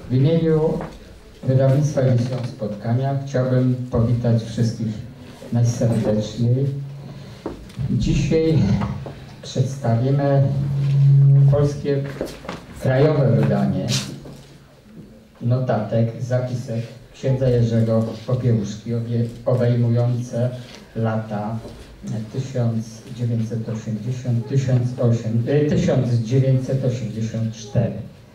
W imieniu wydawnictwa Edycją Spotkania chciałbym powitać wszystkich najserdeczniej. Dzisiaj przedstawimy polskie krajowe wydanie notatek, zapisek księdza Jerzego Popiełuszki obejmujące lata 1980-1984.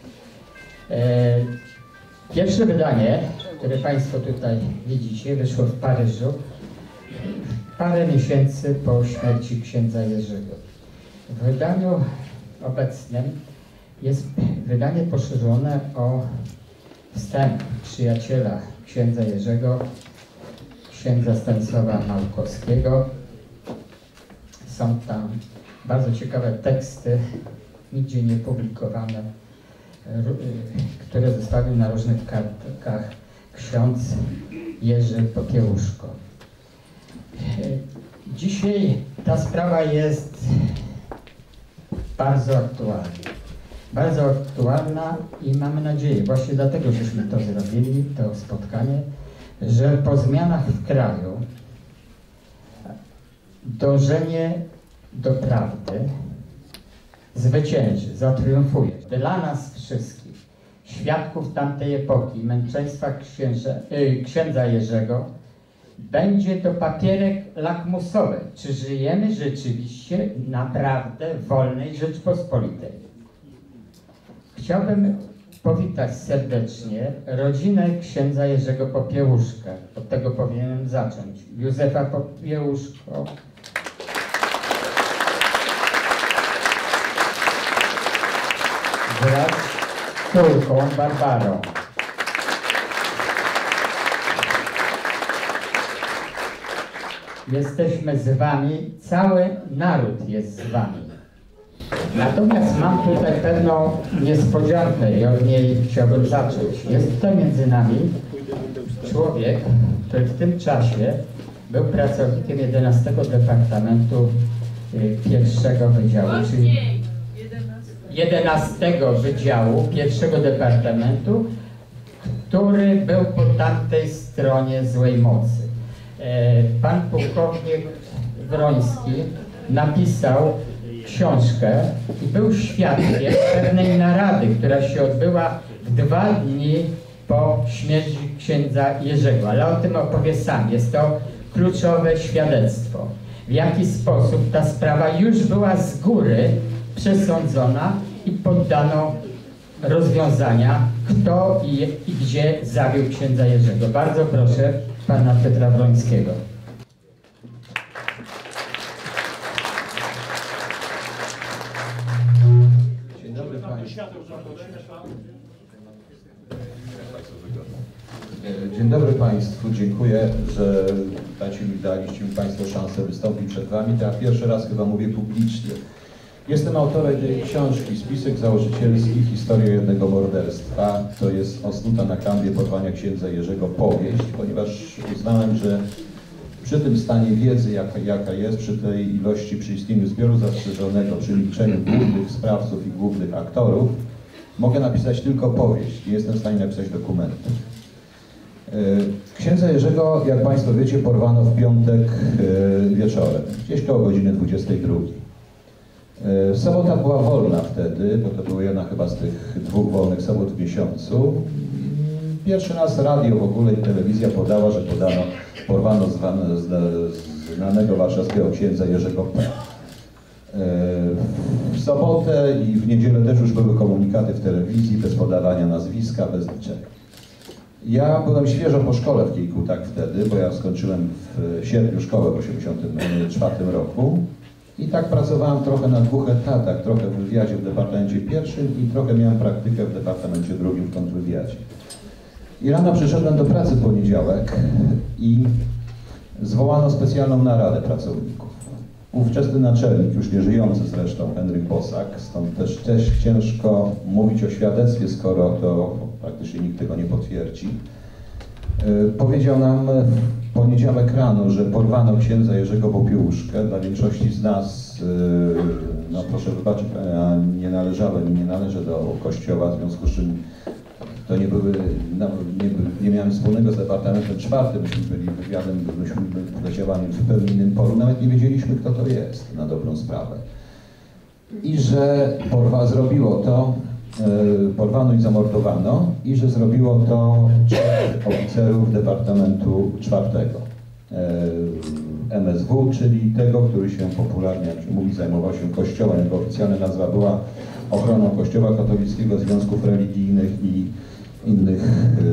Pierwsze wydanie, które Państwo tutaj widzicie, wyszło w Paryżu parę miesięcy po śmierci księdza Jerzego. W wydaniu obecnym jest wydanie poszerzone o wstęp przyjaciela księdza Jerzego, księdza Stanisława Małkowskiego. Są tam bardzo ciekawe teksty, nigdzie nie publikowane, które zostawił na różnych kartkach ksiądz Jerzy Popiełuszko. Dzisiaj ta sprawa jest bardzo aktualna i mamy nadzieję, właśnie dlatego żeśmy to zrobili, to spotkanie, że po zmianach w kraju dążenie do prawdy zwycięży, zatriumfuje. Dla nas wszystkich, świadków tamtej epoki, męczeństwa księdza Jerzego, będzie to papierek lakmusowy, czy żyjemy rzeczywiście naprawdę w wolnej Rzeczpospolitej. Chciałbym powitać serdecznie rodzinę księdza Jerzego Popiełuszka. Od tego powinienem zacząć. Józefa Popiełuszko, wraz z córką Barbarą. Jesteśmy z wami, cały naród jest z wami. Natomiast mam tutaj pewną niespodziankę i od niej chciałbym zacząć. Jest tutaj między nami człowiek, który w tym czasie był pracownikiem 11 Departamentu pierwszego Wydziału, czyli 11 Wydziału pierwszego Departamentu, który był po tamtej stronie złej mocy. Pan pułkownik Wroński napisał książkę i był świadkiem pewnej narady, która się odbyła w 2 dni po śmierci księdza Jerzego, ale o tym opowie sam. Jest to kluczowe świadectwo. W jaki sposób ta sprawa już była z góry przesądzona i poddano rozwiązania, kto i gdzie zabił księdza Jerzego. Bardzo proszę pana Piotra Wrońskiego. Dzień dobry państwu. Dzień dobry państwu. Dziękuję, że daliście mi państwo szansę wystąpić przed wami. To ja pierwszy raz chyba mówię publicznie. Jestem autorem tej książki, spisek założycielski, historia jednego morderstwa. To jest osnuta na kanwie porwania księdza Jerzego powieść, ponieważ uznałem, że przy tym stanie wiedzy, jaka jest, przy tej ilości, przy istnieniu zbioru zastrzeżonego, przy liczeniu głównych sprawców i głównych aktorów, mogę napisać tylko powieść. Nie jestem w stanie napisać dokumentu. Księdza Jerzego, jak państwo wiecie, porwano w piątek wieczorem, gdzieś koło godziny 22. Sobota była wolna wtedy, bo to była jedna chyba z tych 2 wolnych sobot w miesiącu. Pierwszy raz radio w ogóle i telewizja podała, że porwano znanego warszawskiego księdza Jerzego P. W sobotę i w niedzielę też już były komunikaty w telewizji, bez podawania nazwiska, bez niczego. Ja byłem świeżo po szkole w Kiejkutach wtedy, bo ja skończyłem w sierpniu szkołę w 1984 roku. I tak pracowałem trochę na 2 etatach, trochę w wywiadzie w Departamencie Pierwszym i trochę miałem praktykę w Departamencie Drugim w kontrwywiadzie. I rano przyszedłem do pracy w poniedziałek i zwołano specjalną naradę pracowników. Ówczesny naczelnik, już nie żyjący zresztą, Henryk Bosak, stąd też ciężko mówić o świadectwie, skoro to praktycznie nikt tego nie potwierdzi, powiedział nam w poniedziałek rano, że porwano księdza Jerzego Popiełuszkę. Dla większości z nas, no proszę wybaczyć, nie należałem i nie należę do kościoła, w związku z czym to nie miałem wspólnego z Departamentem IV, myśmy byli wywiadem, myśmy byli działaniem w zupełnie innym polu, nawet nie wiedzieliśmy, kto to jest, na dobrą sprawę. I że porwano i zamordowano, i że zrobiło to 3 oficerów Departamentu IV MSW, czyli tego, który się popularnie, jak się mówi, zajmował się Kościołem. Jego oficjalna nazwa była ochroną Kościoła katolickiego, związków religijnych i innych.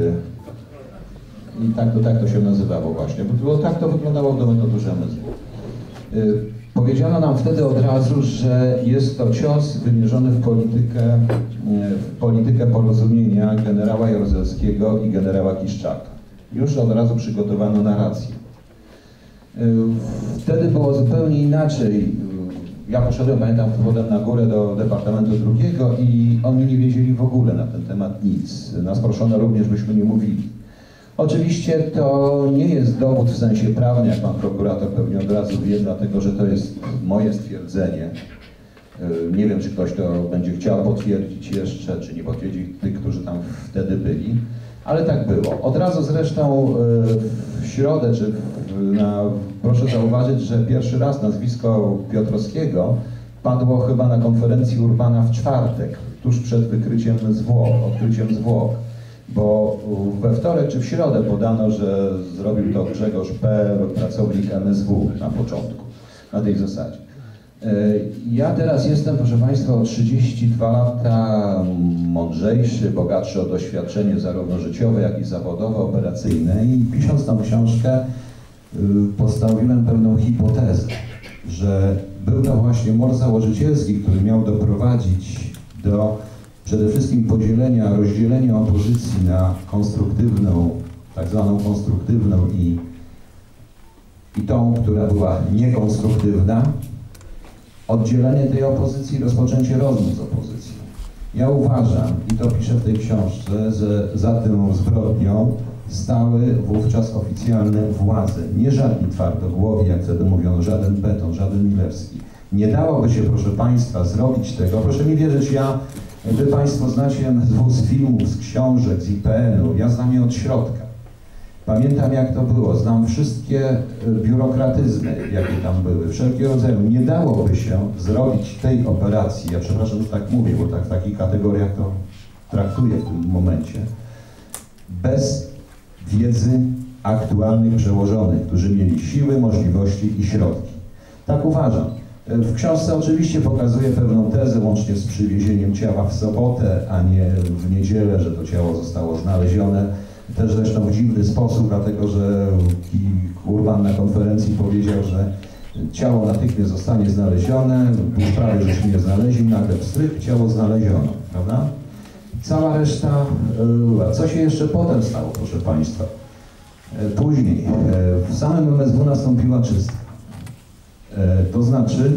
I tak to się nazywało właśnie, bo tak to wyglądało w nomenklaturze MSW. Powiedziano nam wtedy od razu, że jest to cios wymierzony w politykę porozumienia generała Jaruzelskiego i generała Kiszczaka. Już od razu przygotowano narrację. Wtedy było zupełnie inaczej. Ja poszedłem, pamiętam, potem na górę do Departamentu II i oni nie wiedzieli w ogóle na ten temat nic. Nas proszono również, byśmy nie mówili. Oczywiście to nie jest dowód w sensie prawnym, jak pan prokurator pewnie od razu wie, dlatego że to jest moje stwierdzenie. Nie wiem, czy ktoś to będzie chciał potwierdzić jeszcze, czy nie potwierdzić tych, którzy tam wtedy byli, ale tak było. Od razu zresztą w środę, proszę zauważyć, że pierwszy raz nazwisko Piotrowskiego padło chyba na konferencji Urbana w czwartek, tuż przed odkryciem zwłok. Bo we wtorek czy w środę podano, że zrobił to Grzegorz P., pracownik MSW na początku, na tej zasadzie. Ja teraz jestem, proszę Państwa, o 32 lata mądrzejszy, bogatszy o doświadczenie zarówno życiowe, jak i zawodowe, operacyjne i pisząc tą książkę postawiłem pewną hipotezę, że był to właśnie mord założycielski, który miał doprowadzić do przede wszystkim rozdzielenia opozycji na konstruktywną, tak zwaną konstruktywną i tą, która była niekonstruktywna, oddzielenie tej opozycji i rozpoczęcie rozmów z opozycją. Ja uważam, i to piszę w tej książce, że za tą zbrodnią stały wówczas oficjalne władze. Nie żadni twardogłowi, jak wtedy mówiono, żaden Beton, żaden Milewski. Nie dałoby się, proszę Państwa, zrobić tego. Proszę mi wierzyć, Wy Państwo znacie MSW z filmów, z książek, z IPN-u. Ja znam je od środka. Pamiętam, jak to było. Znam wszystkie biurokratyzmy, jakie tam były, wszelkiego rodzaju. Nie dałoby się zrobić tej operacji, ja przepraszam, że tak mówię, bo tak w takich kategoriach to traktuję w tym momencie, bez wiedzy aktualnych przełożonych, którzy mieli siły, możliwości i środki. Tak uważam. W książce oczywiście pokazuję pewną tezę, łącznie z przywiezieniem ciała w sobotę, a nie w niedzielę, że to ciało zostało znalezione. Też zresztą w dziwny sposób, dlatego że Urban na konferencji powiedział, że ciało natychmiast zostanie znalezione, w sprawie żeśmy je znaleźli, nagle pstryk, ciało znaleziono, prawda? Cała reszta, co się jeszcze potem stało, proszę Państwa? Później, w samym MSW nastąpiła czystka. To znaczy,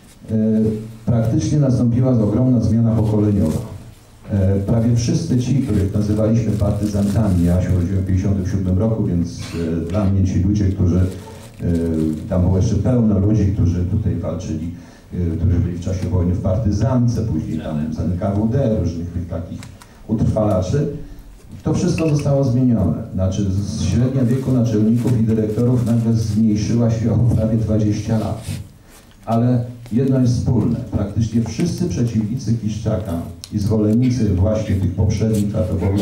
praktycznie nastąpiła ogromna zmiana pokoleniowa. Prawie wszyscy ci, których nazywaliśmy partyzantami, ja się urodziłem w 1957 roku, więc dla mnie ci ludzie, którzy, tam było jeszcze pełno ludzi, którzy tutaj walczyli, którzy byli w czasie wojny w partyzance, później tam z NKWD, różnych tych takich utrwalaczy, to wszystko zostało zmienione. Znaczy średnia wieku naczelników i dyrektorów nagle zmniejszyła się o prawie 20 lat. Ale jedno jest wspólne. Praktycznie wszyscy przeciwnicy Kiszczaka i zwolennicy właśnie tych poprzednich latowowych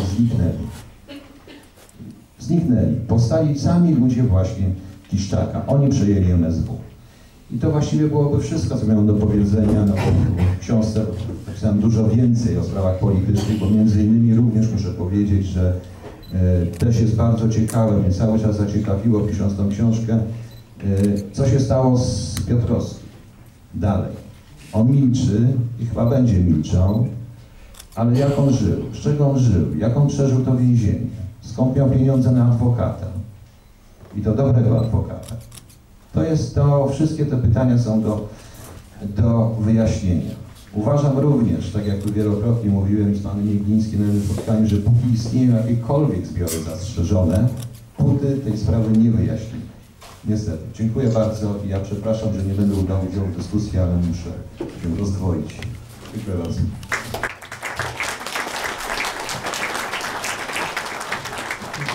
zniknęli. Powstali sami ludzie właśnie Kiszczaka. Oni przejęli MSW. I to właściwie byłoby wszystko, co miałem do powiedzenia. No, w książce napisałem dużo więcej o sprawach politycznych, bo między innymi również muszę powiedzieć, że też jest bardzo ciekawe, mnie cały czas zaciekawiło, pisząc tą książkę, co się stało z Piotrowskim dalej. On milczy i chyba będzie milczał, ale jak on żył, z czego on żył, jak on przeżył to więzienie, skąd miał pieniądze na adwokata i to dobrego adwokata. Wszystkie te pytania są do wyjaśnienia. Uważam również, tak jak tu wielokrotnie mówiłem z panem Jeglińskim na tym spotkaniu, że póki istnieją jakiekolwiek zbiory zastrzeżone, póty tej sprawy nie wyjaśni. Niestety. Dziękuję bardzo i ja przepraszam, że nie będę brał udziału w dyskusji, ale muszę się rozdwoić. Dziękuję bardzo.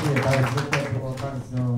Dziękuję bardzo, to było bardzo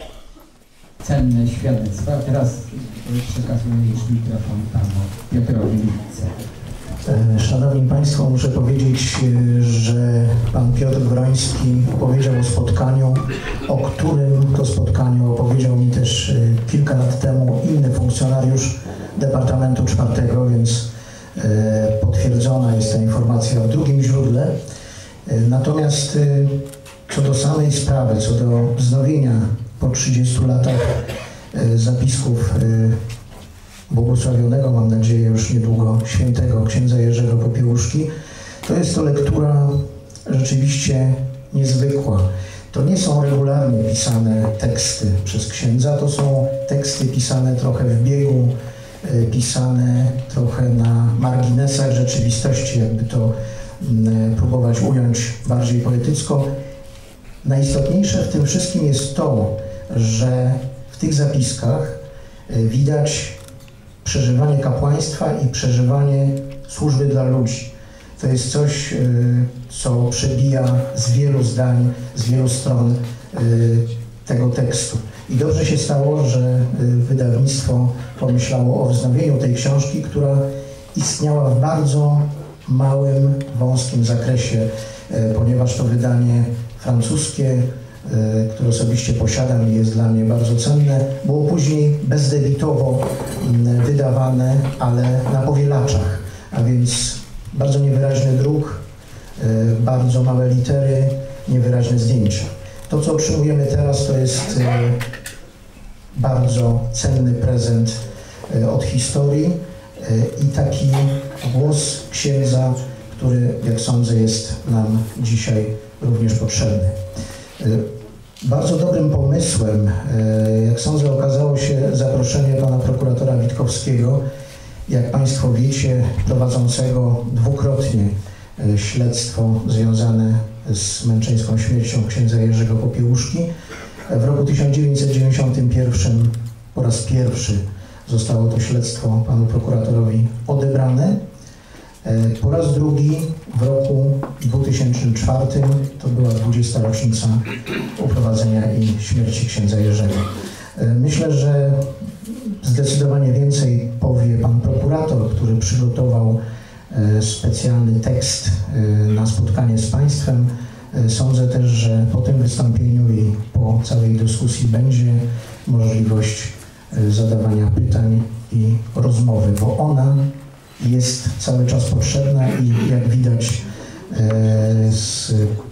cenne świadectwo. A teraz przekazuję już mikrofon panu Piotrowi Litce. Szanowni Państwo, muszę powiedzieć, że Pan Piotr Wroński opowiedział o spotkaniu, o którym to spotkaniu opowiedział mi też kilka lat temu inny funkcjonariusz Departamentu IV, więc potwierdzona jest ta informacja w drugim źródle. Natomiast co do samej sprawy, co do wznowienia po 30 latach zapisków błogosławionego, mam nadzieję już niedługo, świętego księdza Jerzego Popiełuszki, to jest to lektura rzeczywiście niezwykła. To nie są regularnie pisane teksty przez księdza, to są teksty pisane trochę w biegu, pisane trochę na marginesach rzeczywistości, jakby to próbować ująć bardziej poetycko. Najistotniejsze w tym wszystkim jest to, że w tych zapiskach widać przeżywanie kapłaństwa i przeżywanie służby dla ludzi. To jest coś, co przebija z wielu zdań, z wielu stron tego tekstu. I dobrze się stało, że wydawnictwo pomyślało o wznowieniu tej książki, która istniała w bardzo małym, wąskim zakresie, ponieważ to wydanie francuskie, które osobiście posiadam i jest dla mnie bardzo cenne, było później bezdebitowo wydawane, ale na powielaczach, a więc bardzo niewyraźny druk, bardzo małe litery, niewyraźne zdjęcia. To, co otrzymujemy teraz, to jest bardzo cenny prezent od historii i taki głos księdza, który, jak sądzę, jest nam dzisiaj również potrzebny. Bardzo dobrym pomysłem, jak sądzę, okazało się zaproszenie pana prokuratora Witkowskiego, jak Państwo wiecie, prowadzącego dwukrotnie śledztwo związane z męczeńską śmiercią księdza Jerzego Popiełuszki. W roku 1991 po raz pierwszy zostało to śledztwo panu prokuratorowi odebrane. Po raz drugi w roku 2004 to była 20. rocznica uprowadzenia i śmierci księdza Jerzego. Myślę, że zdecydowanie więcej powie pan prokurator, który przygotował specjalny tekst na spotkanie z Państwem. Sądzę też, że po tym wystąpieniu i po całej dyskusji będzie możliwość zadawania pytań i rozmowy, bo ona jest cały czas potrzebna i jak widać z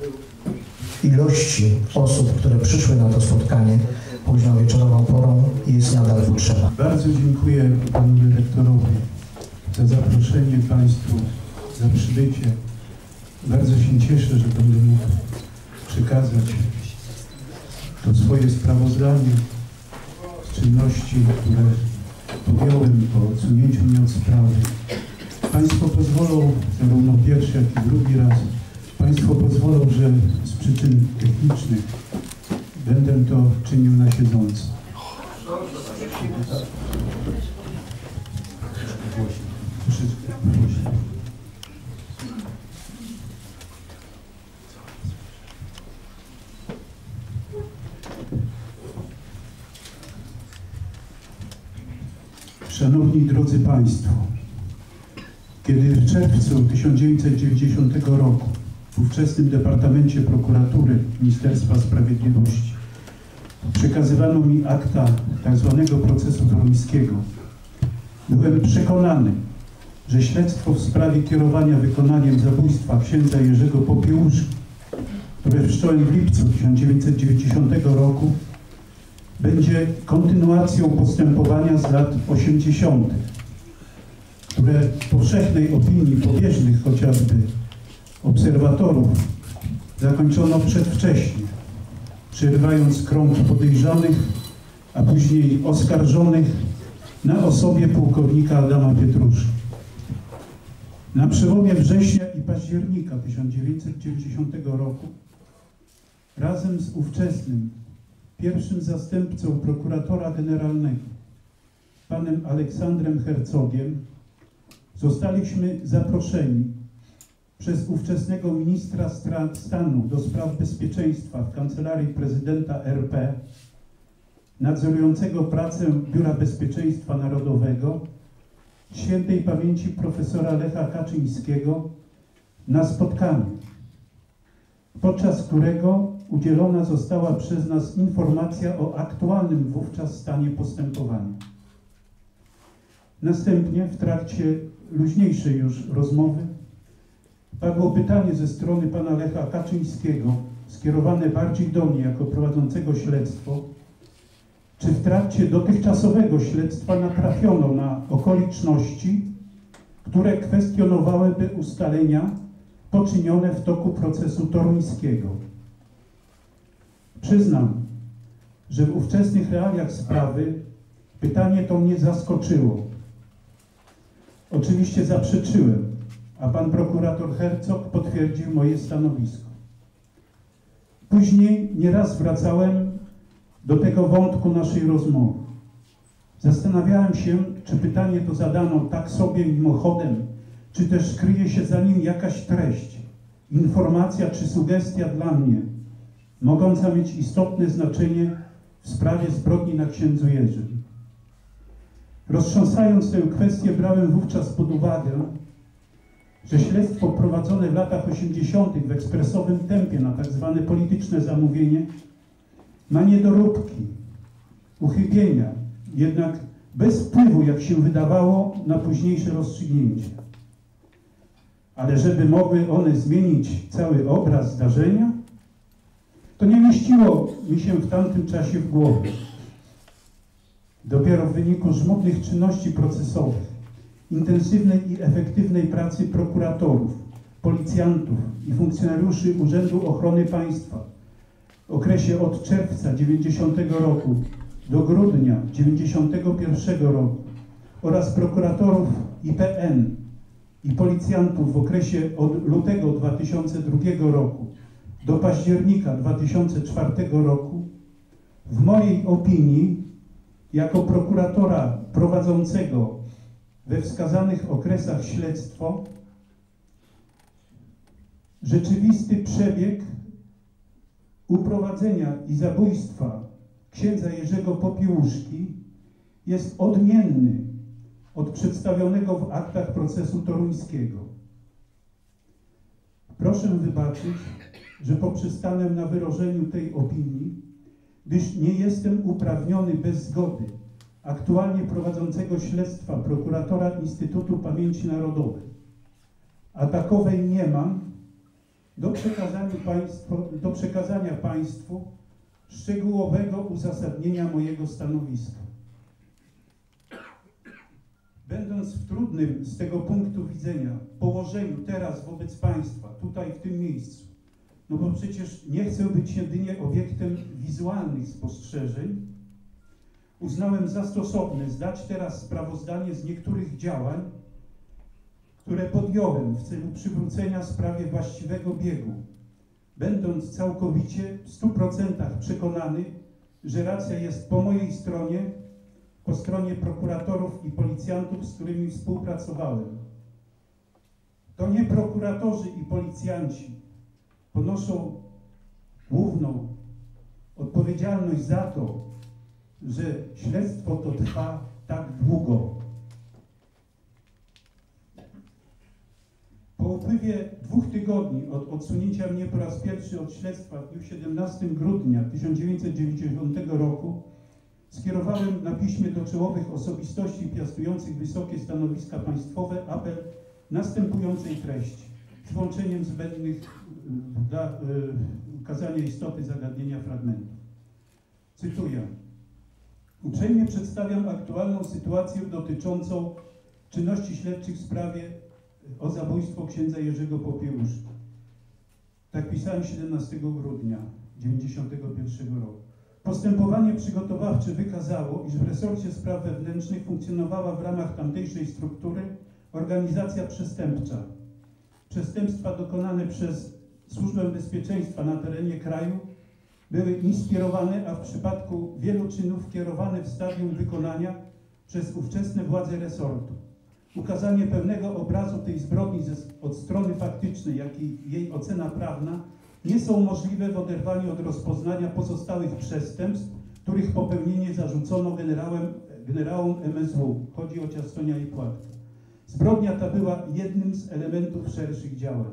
ilości osób, które przyszły na to spotkanie późną wieczorową porą, jest nadal potrzebna. Bardzo dziękuję panu dyrektorowi za zaproszenie Państwu, za przybycie. Bardzo się cieszę, że będę mógł przekazać to swoje sprawozdanie z czynności, które podjąłem po odsunięciu mnie od sprawy. Państwo pozwolą, zarówno pierwszy, jak i drugi raz, Państwo pozwolą, że z przyczyn technicznych będę to czynił na siedząco. Szanowni drodzy Państwo, kiedy w czerwcu 1990 roku w ówczesnym Departamencie Prokuratury Ministerstwa Sprawiedliwości przekazywano mi akta tzw. procesu toruńskiego, byłem przekonany, że śledztwo w sprawie kierowania wykonaniem zabójstwa księdza Jerzego Popiełuszki, które wszcząłem w lipcu 1990 roku, będzie kontynuacją postępowania z lat 80., które w powszechnej opinii pobieżnych chociażby obserwatorów zakończono przedwcześnie, przerywając krąg podejrzanych, a później oskarżonych na osobie pułkownika Adama Pietruszki. Na przełomie września i października 1990 roku razem z ówczesnym pierwszym zastępcą prokuratora generalnego, panem Aleksandrem Hercogiem, zostaliśmy zaproszeni przez ówczesnego ministra stanu do spraw bezpieczeństwa w Kancelarii Prezydenta RP, nadzorującego pracę Biura Bezpieczeństwa Narodowego, świętej pamięci profesora Lecha Kaczyńskiego, na spotkaniu, podczas którego udzielona została przez nas informacja o aktualnym wówczas stanie postępowania. Następnie w trakcie luźniejszej już rozmowy padło pytanie ze strony pana Lecha Kaczyńskiego, skierowane bardziej do mnie jako prowadzącego śledztwo, czy w trakcie dotychczasowego śledztwa natrafiono na okoliczności, które kwestionowałyby ustalenia poczynione w toku procesu toruńskiego. Przyznam, że w ówczesnych realiach sprawy pytanie to mnie zaskoczyło. Oczywiście zaprzeczyłem, a pan prokurator Hercog potwierdził moje stanowisko. Później nieraz wracałem do tego wątku naszej rozmowy. Zastanawiałem się, czy pytanie to zadano tak sobie mimochodem, czy też kryje się za nim jakaś treść, informacja czy sugestia dla mnie, mogąca mieć istotne znaczenie w sprawie zbrodni na księdzu Jerzym. Roztrząsając tę kwestię, brałem wówczas pod uwagę, że śledztwo prowadzone w latach 80. w ekspresowym tempie na tak zwane polityczne zamówienie ma niedoróbki, uchybienia, jednak bez wpływu, jak się wydawało, na późniejsze rozstrzygnięcia. Ale żeby mogły one zmienić cały obraz zdarzenia, to nie mieściło mi się w tamtym czasie w głowie. Dopiero w wyniku żmudnych czynności procesowych, intensywnej i efektywnej pracy prokuratorów, policjantów i funkcjonariuszy Urzędu Ochrony Państwa w okresie od czerwca 90 roku do grudnia 91 roku oraz prokuratorów IPN i policjantów w okresie od lutego 2002 roku do października 2004 roku, w mojej opinii, jako prokuratora prowadzącego we wskazanych okresach śledztwo, rzeczywisty przebieg uprowadzenia i zabójstwa księdza Jerzego Popiełuszki jest odmienny od przedstawionego w aktach procesu toruńskiego. Proszę wybaczyć, że poprzestanę na wyrażeniu tej opinii, gdyż nie jestem uprawniony bez zgody aktualnie prowadzącego śledztwa prokuratora Instytutu Pamięci Narodowej, a takowej nie mam, do przekazania Państwu szczegółowego uzasadnienia mojego stanowiska. Będąc w trudnym z tego punktu widzenia położeniu teraz wobec Państwa, tutaj w tym miejscu, no bo przecież nie chcę być jedynie obiektem wizualnych spostrzeżeń, uznałem za stosowne zdać teraz sprawozdanie z niektórych działań, które podjąłem w celu przywrócenia sprawie właściwego biegu, będąc całkowicie w 100% przekonany, że racja jest po mojej stronie, po stronie prokuratorów i policjantów, z którymi współpracowałem. To nie prokuratorzy i policjanci ponoszą główną odpowiedzialność za to, że śledztwo to trwa tak długo. Po upływie 2 tygodni od odsunięcia mnie po raz pierwszy od śledztwa w dniu 17 grudnia 1990 roku skierowałem na piśmie do czołowych osobistości piastujących wysokie stanowiska państwowe apel następującej treści, z włączeniem zbędnych dla ukazania istoty zagadnienia fragmentów. Cytuję. Uprzejmie przedstawiam aktualną sytuację dotyczącą czynności śledczych w sprawie o zabójstwo księdza Jerzego Popiełuszki. Tak pisałem 17 grudnia 1991 roku. Postępowanie przygotowawcze wykazało, iż w resorcie spraw wewnętrznych funkcjonowała w ramach tamtejszej struktury organizacja przestępcza. Przestępstwa dokonane przez Służbę Bezpieczeństwa na terenie kraju były inspirowane, a w przypadku wielu czynów kierowane w stadium wykonania przez ówczesne władze resortu. Ukazanie pełnego obrazu tej zbrodni od strony faktycznej, jak i jej ocena prawna nie są możliwe w oderwaniu od rozpoznania pozostałych przestępstw, których popełnienie zarzucono generałom MSW. Chodzi o Ciastonia i Płatkę. Zbrodnia ta była jednym z elementów szerszych działań.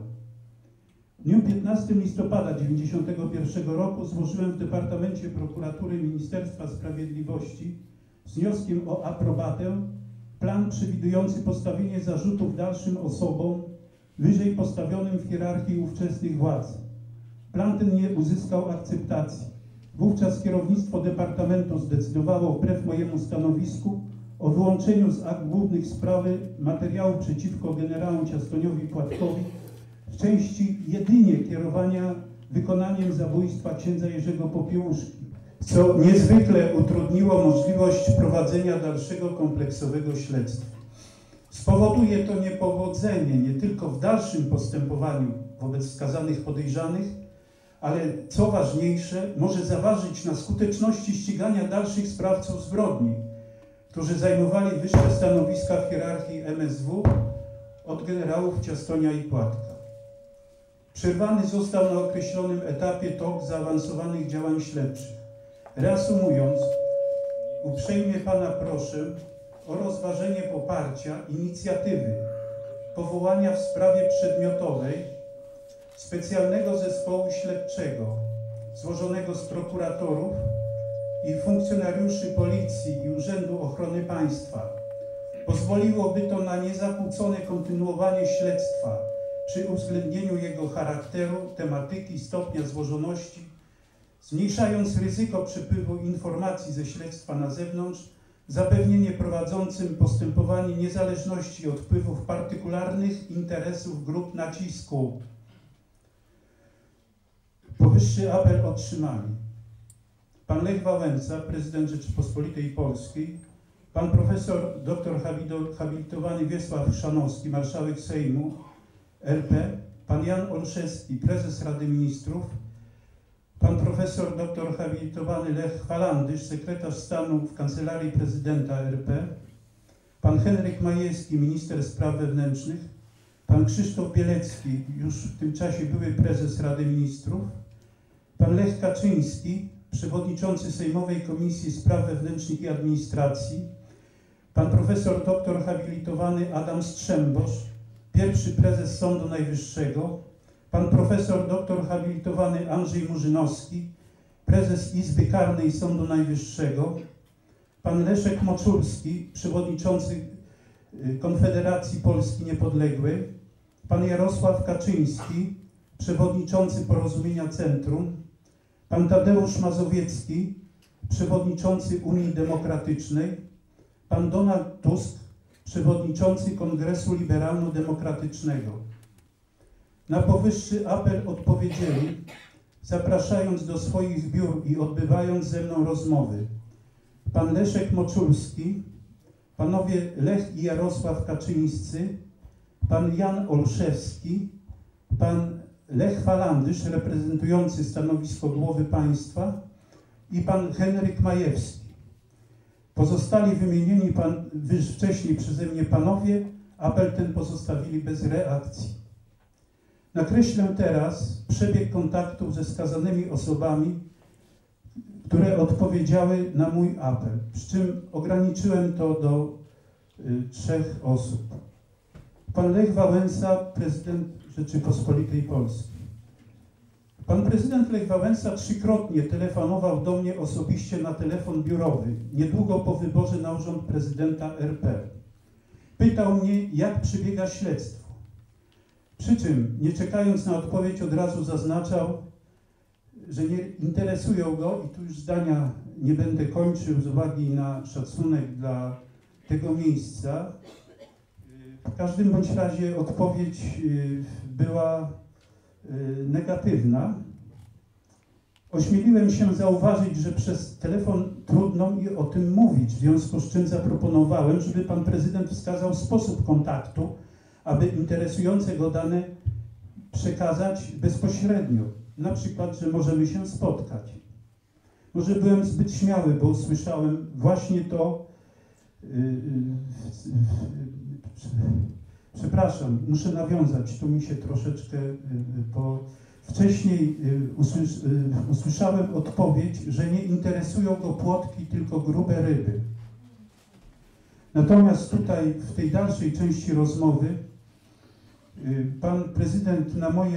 W dniu 15 listopada 1991 roku złożyłem w Departamencie Prokuratury Ministerstwa Sprawiedliwości z wnioskiem o aprobatę plan przewidujący postawienie zarzutów dalszym osobom wyżej postawionym w hierarchii ówczesnych władz. Plan ten nie uzyskał akceptacji. Wówczas kierownictwo Departamentu zdecydowało wbrew mojemu stanowisku o wyłączeniu z akt głównych sprawy materiału przeciwko generałom Ciastoniowi Płatkowi w części jedynie kierowania wykonaniem zabójstwa księdza Jerzego Popiełuszki, co niezwykle utrudniło możliwość prowadzenia dalszego kompleksowego śledztwa. Spowoduje to niepowodzenie nie tylko w dalszym postępowaniu wobec wskazanych podejrzanych, ale co ważniejsze, może zaważyć na skuteczności ścigania dalszych sprawców zbrodni, którzy zajmowali wyższe stanowiska w hierarchii MSW od generałów Ciastonia i Płatka. Przerwany został na określonym etapie tok zaawansowanych działań śledczych. Reasumując, uprzejmie Pana proszę o rozważenie poparcia inicjatywy powołania w sprawie przedmiotowej specjalnego zespołu śledczego złożonego z prokuratorów i funkcjonariuszy Policji i Urzędu Ochrony Państwa. Pozwoliłoby to na niezakłócone kontynuowanie śledztwa przy uwzględnieniu jego charakteru, tematyki, stopnia złożoności, zmniejszając ryzyko przepływu informacji ze śledztwa na zewnątrz, zapewnienie prowadzącym postępowanie niezależności od wpływów partykularnych interesów grup nacisku. Powyższy apel otrzymali pan Lech Wałęsa, prezydent Rzeczypospolitej Polskiej, pan profesor dr habilitowany Wiesław Chrzanowski, marszałek Sejmu RP, pan Jan Olszewski, prezes Rady Ministrów, pan profesor dr habilitowany Lech Walandysz, sekretarz stanu w Kancelarii Prezydenta RP, pan Henryk Majewski, minister spraw wewnętrznych, pan Krzysztof Bielecki, już w tym czasie były prezes Rady Ministrów, pan Lech Kaczyński, przewodniczący Sejmowej Komisji Spraw Wewnętrznych i Administracji, pan profesor dr habilitowany Adam Strzembosz, pierwszy prezes Sądu Najwyższego, pan profesor dr habilitowany Andrzej Murzynowski, prezes Izby Karnej Sądu Najwyższego, pan Leszek Moczulski, przewodniczący Konfederacji Polski Niepodległej, pan Jarosław Kaczyński, przewodniczący Porozumienia Centrum, pan Tadeusz Mazowiecki, przewodniczący Unii Demokratycznej, pan Donald Tusk, przewodniczący Kongresu Liberalno-Demokratycznego. Na powyższy apel odpowiedzieli, zapraszając do swoich biur i odbywając ze mną rozmowy, pan Leszek Moczulski, panowie Lech i Jarosław Kaczyńscy, pan Jan Olszewski, pan Lech Walandysz, reprezentujący stanowisko głowy państwa, i pan Henryk Majewski. Pozostali wymienieni wcześniej przeze mnie panowie apel ten pozostawili bez reakcji. Nakreślę teraz przebieg kontaktów ze skazanymi osobami, które odpowiedziały na mój apel, przy czym ograniczyłem to do 3 osób. Pan Lech Wałęsa, prezydent Rzeczypospolitej Polskiej. Pan prezydent Lech Wałęsa 3-krotnie telefonował do mnie osobiście na telefon biurowy, niedługo po wyborze na urząd prezydenta RP. Pytał mnie, jak przebiega śledztwo. Przy czym, nie czekając na odpowiedź, od razu zaznaczał, że nie interesują go, i tu już zdania nie będę kończył z uwagi na szacunek dla tego miejsca. W każdym bądź razie odpowiedź była negatywna. Ośmieliłem się zauważyć, że przez telefon trudno mi o tym mówić, w związku z czym zaproponowałem, żeby pan prezydent wskazał sposób kontaktu, aby interesujące go dane przekazać bezpośrednio. Na przykład, że możemy się spotkać. Może byłem zbyt śmiały, bo usłyszałem właśnie to Przepraszam, muszę nawiązać, tu mi się troszeczkę, bo wcześniej usłyszałem odpowiedź, że nie interesują go płotki, tylko grube ryby. Natomiast tutaj, w tej dalszej części rozmowy, pan prezydent na moje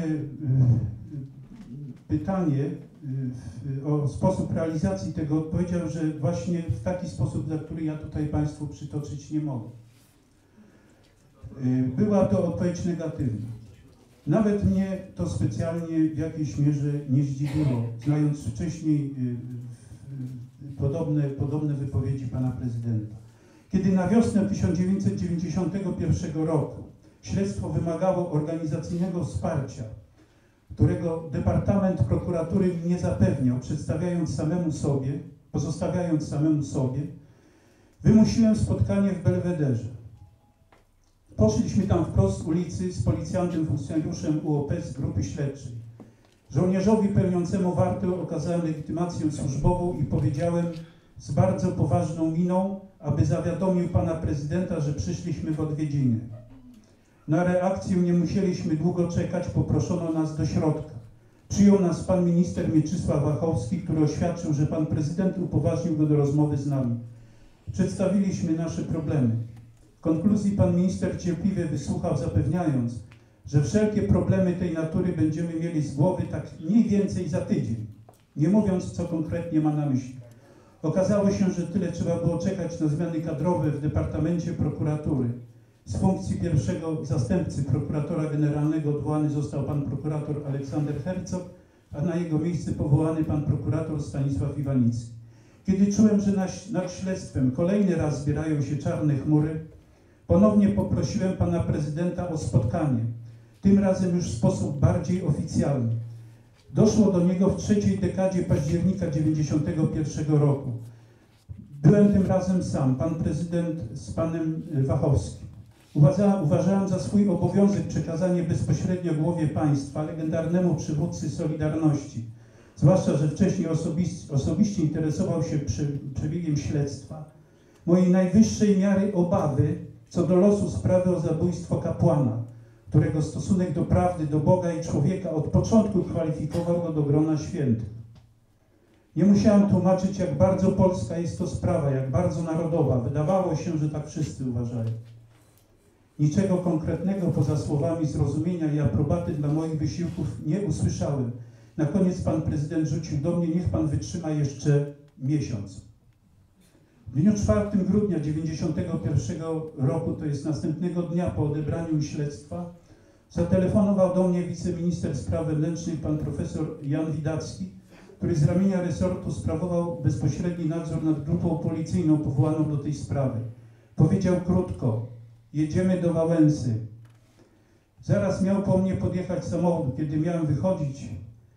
pytanie o sposób realizacji tego odpowiedział, że właśnie w taki sposób, za który ja tutaj Państwu przytoczyć nie mogę. Była to odpowiedź negatywna. Nawet mnie to specjalnie w jakiejś mierze nie zdziwiło, znając wcześniej podobne wypowiedzi pana prezydenta. Kiedy na wiosnę 1991 roku śledztwo wymagało organizacyjnego wsparcia, którego Departament Prokuratury mi nie zapewniał, pozostawiając samemu sobie, wymusiłem spotkanie w Belwederze. Poszliśmy tam wprost z ulicy z policjantem, funkcjonariuszem UOP z grupy śledczej. Żołnierzowi pełniącemu wartę okazałem legitymację służbową i powiedziałem z bardzo poważną miną, aby zawiadomił pana prezydenta, że przyszliśmy w odwiedziny. Na reakcję nie musieliśmy długo czekać, poproszono nas do środka. Przyjął nas pan minister Mieczysław Wachowski, który oświadczył, że pan prezydent upoważnił go do rozmowy z nami. Przedstawiliśmy nasze problemy. W konkluzji pan minister cierpliwie wysłuchał, zapewniając, że wszelkie problemy tej natury będziemy mieli z głowy tak mniej więcej za tydzień, nie mówiąc, co konkretnie ma na myśli. Okazało się, że tyle trzeba było czekać na zmiany kadrowe w Departamencie Prokuratury. Z funkcji pierwszego zastępcy prokuratora generalnego odwołany został pan prokurator Aleksander Hercog, a na jego miejsce powołany pan prokurator Stanisław Iwanicki. Kiedy czułem, że nad śledztwem kolejny raz zbierają się czarne chmury, ponownie poprosiłem pana prezydenta o spotkanie, tym razem już w sposób bardziej oficjalny. Doszło do niego w trzeciej dekadzie października 1991 roku. Byłem tym razem sam, pan prezydent z panem Wachowskim. Uważałem za swój obowiązek przekazanie bezpośrednio głowie państwa, legendarnemu przywódcy Solidarności, zwłaszcza, że wcześniej osobiście interesował się przebiegiem śledztwa, mojej najwyższej miary obawy co do losu sprawy o zabójstwo kapłana, którego stosunek do prawdy, do Boga i człowieka od początku kwalifikował go do grona świętych. Nie musiałem tłumaczyć, jak bardzo polska jest to sprawa, jak bardzo narodowa. Wydawało się, że tak wszyscy uważają. Niczego konkretnego poza słowami zrozumienia i aprobaty dla moich wysiłków nie usłyszałem. Na koniec pan prezydent rzucił do mnie, niech pan wytrzyma jeszcze miesiąc. W dniu 4 grudnia 1991 roku, to jest następnego dnia po odebraniu śledztwa, zatelefonował do mnie wiceminister spraw wewnętrznych pan profesor Jan Widacki, który z ramienia resortu sprawował bezpośredni nadzór nad grupą policyjną powołaną do tej sprawy. Powiedział krótko: jedziemy do Wałęsy. Zaraz miał po mnie podjechać samochód. Kiedy miałem wychodzić,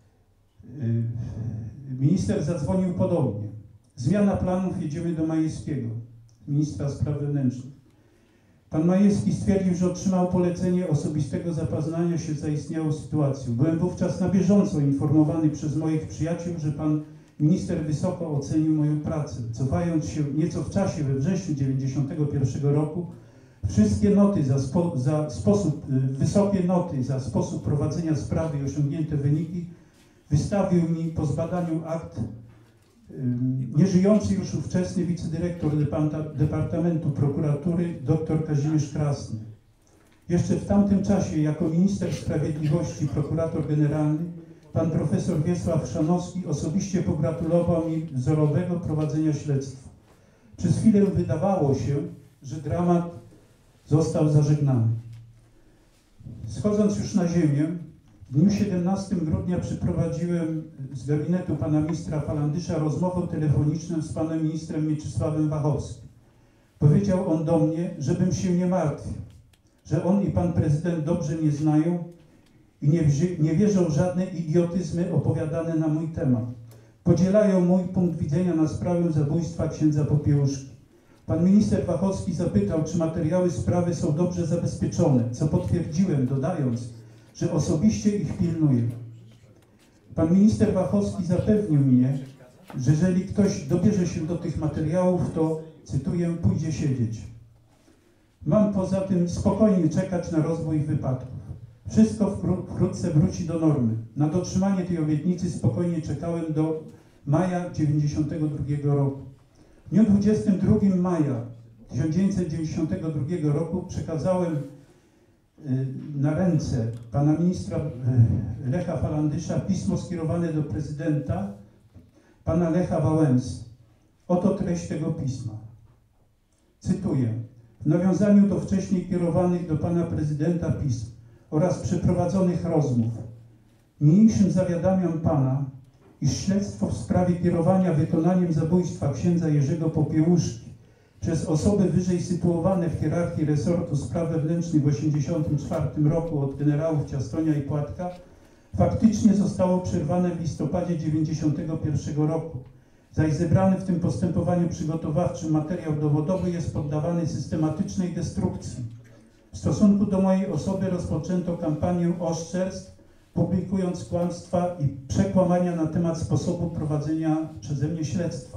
minister zadzwonił podobnie. Zmiana planów, jedziemy do Majewskiego, ministra spraw wewnętrznych. Pan Majewski stwierdził, że otrzymał polecenie osobistego zapoznania się z zaistniałą sytuacją. Byłem wówczas na bieżąco informowany przez moich przyjaciół, że pan minister wysoko ocenił moją pracę. Cofając się nieco w czasie, we wrześniu 1991 roku, wszystkie noty wysokie noty za sposób prowadzenia sprawy i osiągnięte wyniki wystawił mi po zbadaniu akt nieżyjący już ówczesny wicedyrektor Departamentu Prokuratury dr Kazimierz Krasny. Jeszcze w tamtym czasie jako minister sprawiedliwości, prokurator generalny, pan profesor Wiesław Chrzanowski osobiście pogratulował mi wzorowego prowadzenia śledztwa. Przez chwilę wydawało się, że dramat został zażegnany. Schodząc już na ziemię, w dniu 17 grudnia przeprowadziłem z gabinetu pana ministra Falandysza rozmowę telefoniczną z panem ministrem Mieczysławem Wachowskim. Powiedział on do mnie, żebym się nie martwił, że on i pan prezydent dobrze mnie znają i nie wierzą w żadne idiotyzmy opowiadane na mój temat. Podzielają mój punkt widzenia na sprawę zabójstwa księdza Popiełuszki. Pan minister Wachowski zapytał, czy materiały sprawy są dobrze zabezpieczone, co potwierdziłem, dodając, że osobiście ich pilnuję. Pan minister Wachowski zapewnił mnie, że jeżeli ktoś dobierze się do tych materiałów, to, cytuję, pójdzie siedzieć. Mam poza tym spokojnie czekać na rozwój wypadków. Wszystko wkrótce wróci do normy. Na dotrzymanie tej obietnicy spokojnie czekałem do maja 1992 roku. W dniu 22 maja 1992 roku przekazałem na ręce pana ministra Lecha Falandysza pismo skierowane do prezydenta, pana Lecha Wałęsy. Oto treść tego pisma. Cytuję. W nawiązaniu do wcześniej kierowanych do pana prezydenta pism oraz przeprowadzonych rozmów, niniejszym zawiadamiam pana, iż śledztwo w sprawie kierowania wykonaniem zabójstwa księdza Jerzego Popiełuszki przez osoby wyżej sytuowane w hierarchii resortu spraw wewnętrznych w 1984 roku od generałów Ciastonia i Płatka faktycznie zostało przerwane w listopadzie 1991 roku, zaś zebrany w tym postępowaniu przygotowawczym materiał dowodowy jest poddawany systematycznej destrukcji. W stosunku do mojej osoby rozpoczęto kampanię oszczerstw, publikując kłamstwa i przekłamania na temat sposobu prowadzenia przeze mnie śledztwa.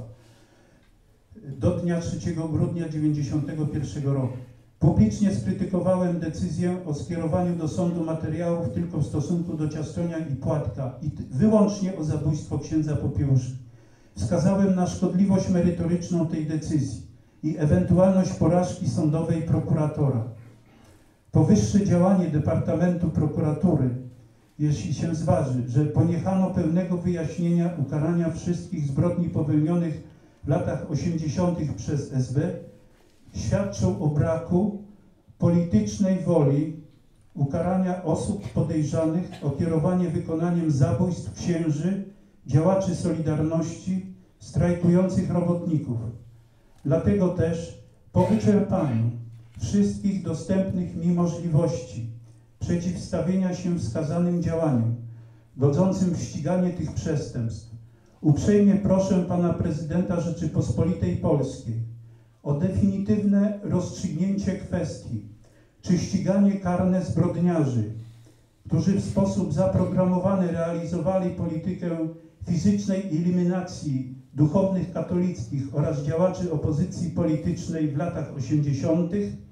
Do dnia 3 grudnia 1991 roku. Publicznie skrytykowałem decyzję o skierowaniu do sądu materiałów tylko w stosunku do Ciastonia i Płatka i wyłącznie o zabójstwo księdza Popiełuszki. Wskazałem na szkodliwość merytoryczną tej decyzji i ewentualność porażki sądowej prokuratora. Powyższe działanie Departamentu Prokuratury, jeśli się zważy, że poniechano pełnego wyjaśnienia ukarania wszystkich zbrodni popełnionych w latach 80. przez SB, świadczą o braku politycznej woli ukarania osób podejrzanych o kierowanie wykonaniem zabójstw księży, działaczy Solidarności, strajkujących robotników. Dlatego też po wyczerpaniu wszystkich dostępnych mi możliwości przeciwstawienia się wskazanym działaniom, godzącym w ściganie tych przestępstw, uprzejmie proszę pana prezydenta Rzeczypospolitej Polskiej o definitywne rozstrzygnięcie kwestii, czy ściganie karne zbrodniarzy, którzy w sposób zaprogramowany realizowali politykę fizycznej eliminacji duchownych katolickich oraz działaczy opozycji politycznej w latach 80.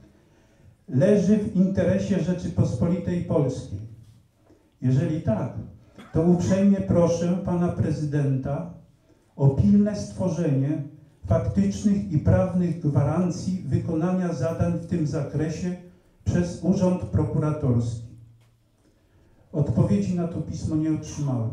leży w interesie Rzeczypospolitej Polskiej. Jeżeli tak, to uprzejmie proszę pana prezydenta o pilne stworzenie faktycznych i prawnych gwarancji wykonania zadań w tym zakresie przez Urząd Prokuratorski. Odpowiedzi na to pismo nie otrzymałem.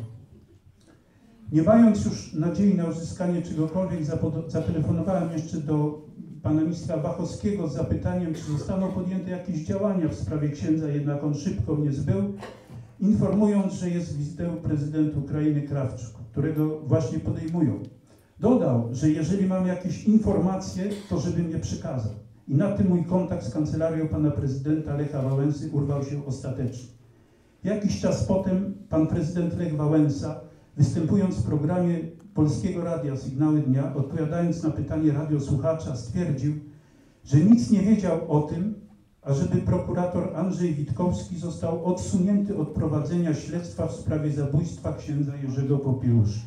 Nie mając już nadziei na uzyskanie czegokolwiek, zatelefonowałem jeszcze do pana ministra Wachowskiego z zapytaniem, czy zostaną podjęte jakieś działania w sprawie księdza, jednak on szybko mnie zbył, informując, że jest wizytę prezydent Ukrainy Krawczuk, którego właśnie podejmują. Dodał, że jeżeli mam jakieś informacje, to żeby mnie przekazał. I na tym mój kontakt z kancelarią pana prezydenta Lecha Wałęsy urwał się ostatecznie. Jakiś czas potem pan prezydent Lech Wałęsa, występując w programie Polskiego Radia Sygnały Dnia, odpowiadając na pytanie radiosłuchacza, stwierdził, że nic nie wiedział o tym, ażeby prokurator Andrzej Witkowski został odsunięty od prowadzenia śledztwa w sprawie zabójstwa księdza Jerzego Popiełuszki.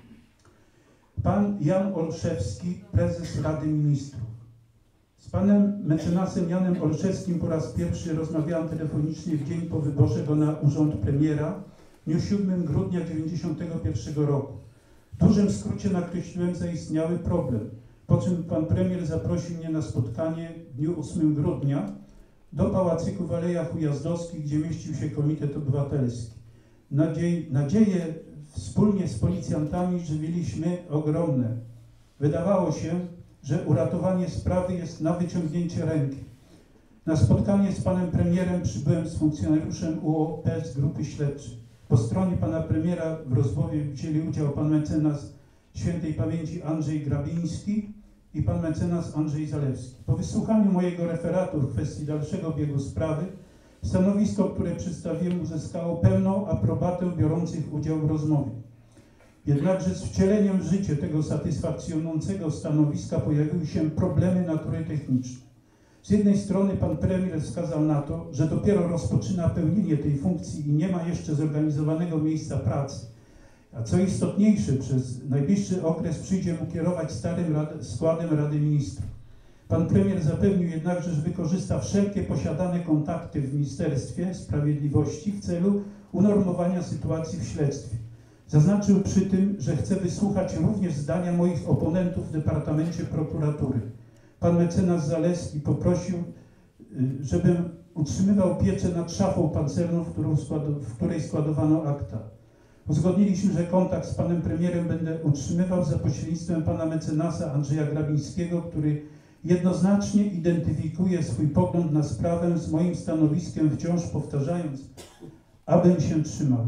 Pan Jan Olszewski, prezes Rady Ministrów. Z panem mecenasem Janem Olszewskim po raz pierwszy rozmawiałem telefonicznie w dzień po wyborze go na urząd premiera w dniu 7 grudnia 1991 roku. W dużym skrócie nakreśliłem zaistniały problem, po czym pan premier zaprosił mnie na spotkanie w dniu 8 grudnia do pałacyku w Alejach Ujazdowskich, gdzie mieścił się Komitet Obywatelski. Nadzieje wspólnie z policjantami żywiliśmy ogromne. Wydawało się, że uratowanie sprawy jest na wyciągnięcie ręki. Na spotkanie z panem premierem przybyłem z funkcjonariuszem UOP z grupy śledczej. Po stronie pana premiera w rozmowie wzięli udział pan mecenas świętej pamięci Andrzej Grabiński i pan mecenas Andrzej Zalewski. Po wysłuchaniu mojego referatu w kwestii dalszego biegu sprawy, stanowisko, które przedstawiłem, uzyskało pełną aprobatę biorących udział w rozmowie. Jednakże z wcieleniem w życie tego satysfakcjonującego stanowiska pojawiły się problemy natury technicznej. Z jednej strony pan premier wskazał na to, że dopiero rozpoczyna pełnienie tej funkcji i nie ma jeszcze zorganizowanego miejsca pracy, a co istotniejsze, przez najbliższy okres przyjdzie mu kierować starym składem Rady Ministrów. Pan premier zapewnił jednakże, że wykorzysta wszelkie posiadane kontakty w Ministerstwie Sprawiedliwości w celu unormowania sytuacji w śledztwie. Zaznaczył przy tym, że chce wysłuchać również zdania moich oponentów w Departamencie Prokuratury. Pan mecenas Zaleski poprosił, żebym utrzymywał pieczę nad szafą pancerną, w której składowano akta. Uzgodniliśmy, że kontakt z panem premierem będę utrzymywał za pośrednictwem pana mecenasa Andrzeja Grabińskiego, który jednoznacznie identyfikuje swój pogląd na sprawę z moim stanowiskiem, wciąż powtarzając, abym się trzymał.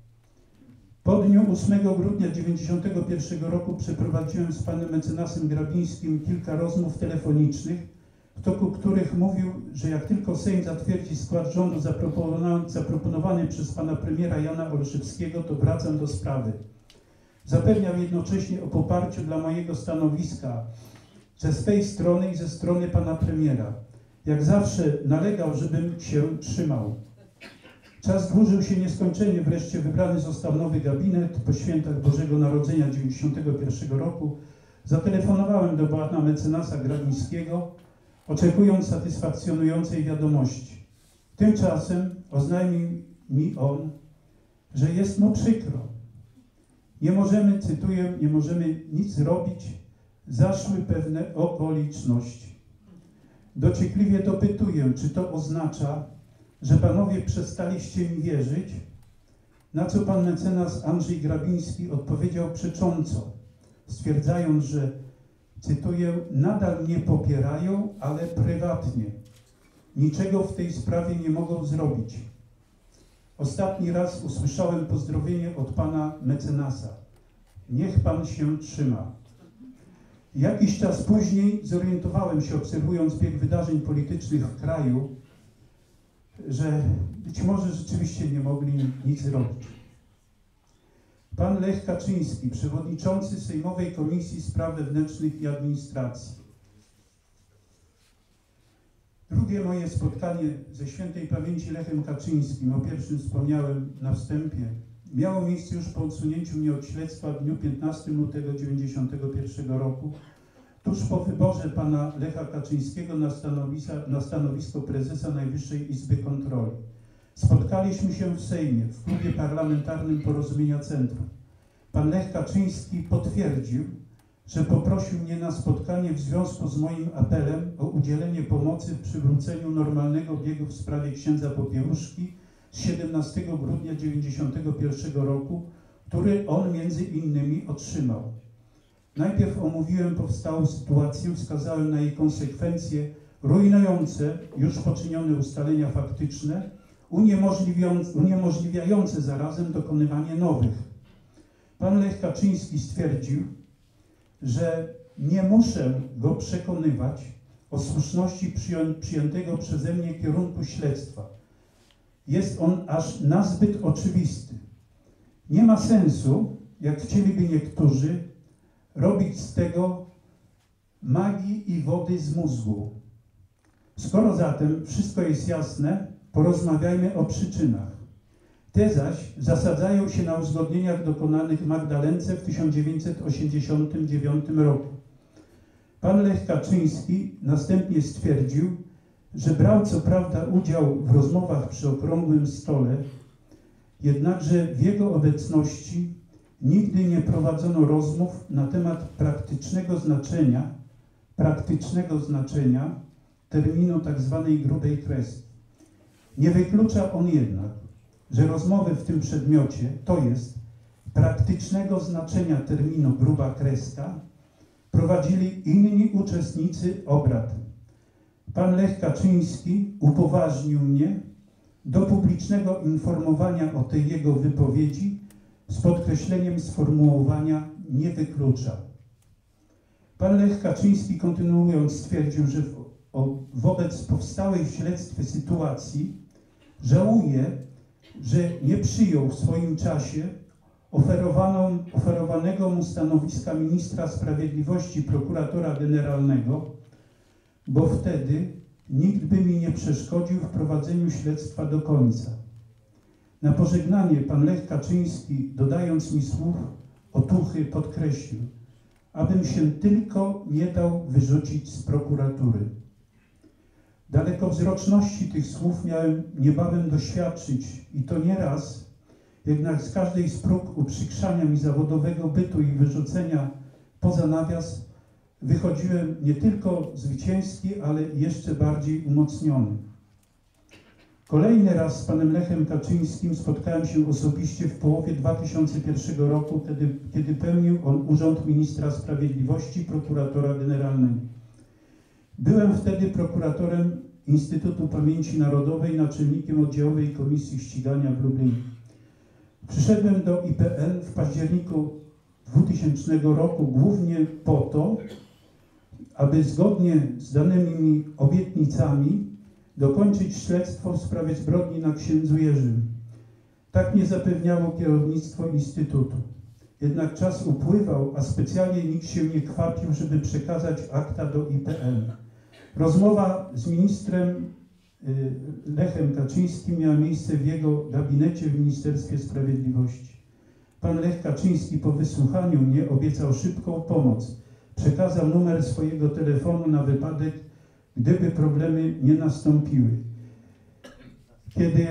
Po dniu 8 grudnia 1991 roku przeprowadziłem z panem mecenasem Grabińskim kilka rozmów telefonicznych, w toku których mówił, że jak tylko Sejm zatwierdzi skład rządu zaproponowany przez pana premiera Jana Olszewskiego, to wracam do sprawy. Zapewniał jednocześnie o poparciu dla mojego stanowiska ze swej strony i ze strony pana premiera. Jak zawsze nalegał, żebym się trzymał. Czas dłużył się nieskończenie, wreszcie wybrany został nowy gabinet. Po świętach Bożego Narodzenia 1991 roku zatelefonowałem do pana mecenasa Grabińskiego, oczekując satysfakcjonującej wiadomości. Tymczasem oznajmił mi on, że jest mu przykro. Nie możemy, cytuję, nie możemy nic zrobić, zaszły pewne okoliczności. Dociekliwie dopytuję, czy to oznacza, że panowie przestaliście mi wierzyć, na co pan mecenas Andrzej Grabiński odpowiedział przecząco, stwierdzając, że, cytuję, nadal mnie popierają, ale prywatnie. Niczego w tej sprawie nie mogą zrobić. Ostatni raz usłyszałem pozdrowienie od pana mecenasa. Niech pan się trzyma. Jakiś czas później zorientowałem się, obserwując bieg wydarzeń politycznych w kraju, że być może rzeczywiście nie mogli nic zrobić. Pan Lech Kaczyński, przewodniczący Sejmowej Komisji Spraw Wewnętrznych i Administracji. Drugie moje spotkanie ze świętej pamięci Lechem Kaczyńskim, o pierwszym wspomniałem na wstępie, miało miejsce już po odsunięciu mnie od śledztwa w dniu 15 lutego 1991 roku, tuż po wyborze pana Lecha Kaczyńskiego na stanowisko prezesa Najwyższej Izby Kontroli. Spotkaliśmy się w Sejmie, w klubie parlamentarnym Porozumienia Centrum. Pan Lech Kaczyński potwierdził, że poprosił mnie na spotkanie w związku z moim apelem o udzielenie pomocy w przywróceniu normalnego biegu w sprawie księdza Popiełuszki z 17 grudnia 1991 roku, który on między innymi otrzymał. Najpierw omówiłem powstałą sytuację, wskazałem na jej konsekwencje rujnujące już poczynione ustalenia faktyczne, uniemożliwiające zarazem dokonywanie nowych. Pan Lech Kaczyński stwierdził, że nie muszę go przekonywać o słuszności przyjętego przeze mnie kierunku śledztwa. Jest on aż nazbyt oczywisty. Nie ma sensu, jak chcieliby niektórzy, robić z tego magii i wody z mózgu. Skoro zatem wszystko jest jasne, porozmawiajmy o przyczynach. Te zaś zasadzają się na uzgodnieniach dokonanych Magdalence w 1989 roku. Pan Lech Kaczyński następnie stwierdził, że brał co prawda udział w rozmowach przy okrągłym stole, jednakże w jego obecności nigdy nie prowadzono rozmów na temat praktycznego znaczenia terminu tzw. grubej kreski. Nie wyklucza on jednak, że rozmowy w tym przedmiocie, to jest praktycznego znaczenia terminu gruba kreska, prowadzili inni uczestnicy obrad. Pan Lech Kaczyński upoważnił mnie do publicznego informowania o tej jego wypowiedzi z podkreśleniem sformułowania nie wyklucza. Pan Lech Kaczyński, kontynuując, stwierdził, że wobec powstałej w śledztwie sytuacji żałuje, że nie przyjął w swoim czasie oferowanego mu stanowiska ministra sprawiedliwości prokuratora generalnego, bo wtedy nikt by mi nie przeszkodził w prowadzeniu śledztwa do końca. Na pożegnanie pan Lech Kaczyński, dodając mi słów otuchy, podkreślił: abym się tylko nie dał wyrzucić z prokuratury. Dalekowzroczności tych słów miałem niebawem doświadczyć i to nie raz, jednak z każdej z prób uprzykrzania mi zawodowego bytu i wyrzucenia poza nawias wychodziłem nie tylko zwycięski, ale jeszcze bardziej umocniony. Kolejny raz z panem Lechem Kaczyńskim spotkałem się osobiście w połowie 2001 roku, kiedy pełnił on urząd ministra sprawiedliwości, prokuratora generalnego. Byłem wtedy prokuratorem Instytutu Pamięci Narodowej, naczelnikiem oddziałowej Komisji Ścigania w Lublinie. Przyszedłem do IPN w październiku 2000 roku głównie po to, aby zgodnie z danymi mi obietnicami dokończyć śledztwo w sprawie zbrodni na księdzu Jerzym. Tak mnie zapewniało kierownictwo Instytutu. Jednak czas upływał, a specjalnie nikt się nie kwapił, żeby przekazać akta do IPN. Rozmowa z ministrem Lechem Kaczyńskim miała miejsce w jego gabinecie w Ministerstwie Sprawiedliwości. Pan Lech Kaczyński po wysłuchaniu mnie obiecał szybką pomoc. Przekazał numer swojego telefonu na wypadek, gdyby problemy nie nastąpiły. Kiedy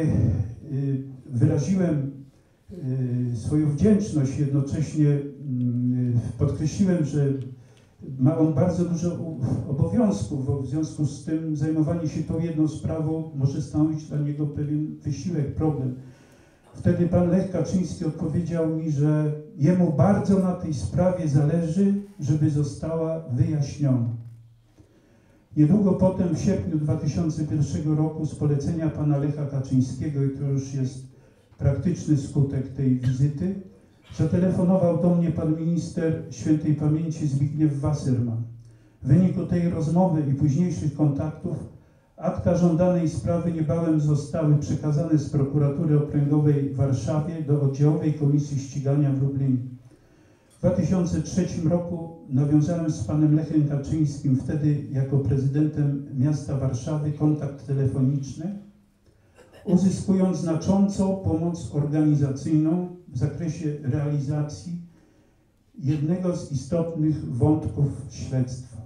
wyraziłem swoją wdzięczność, jednocześnie podkreśliłem, że ma on bardzo dużo obowiązków, w związku z tym zajmowanie się tą jedną sprawą może stanowić dla niego pewien wysiłek, problem. Wtedy pan Lech Kaczyński odpowiedział mi, że jemu bardzo na tej sprawie zależy, żeby została wyjaśniona. Niedługo potem, w sierpniu 2001 roku, z polecenia pana Lecha Kaczyńskiego, i to już jest praktyczny skutek tej wizyty, zatelefonował do mnie pan minister świętej pamięci Zbigniew Wasserman. W wyniku tej rozmowy i późniejszych kontaktów akta żądanej sprawy niebawem zostały przekazane z prokuratury okręgowej w Warszawie do oddziałowej Komisji Ścigania w Lublinie. W 2003 roku nawiązałem z panem Lechem Kaczyńskim, wtedy jako prezydentem miasta Warszawy, kontakt telefoniczny, uzyskując znaczącą pomoc organizacyjną w zakresie realizacji jednego z istotnych wątków śledztwa.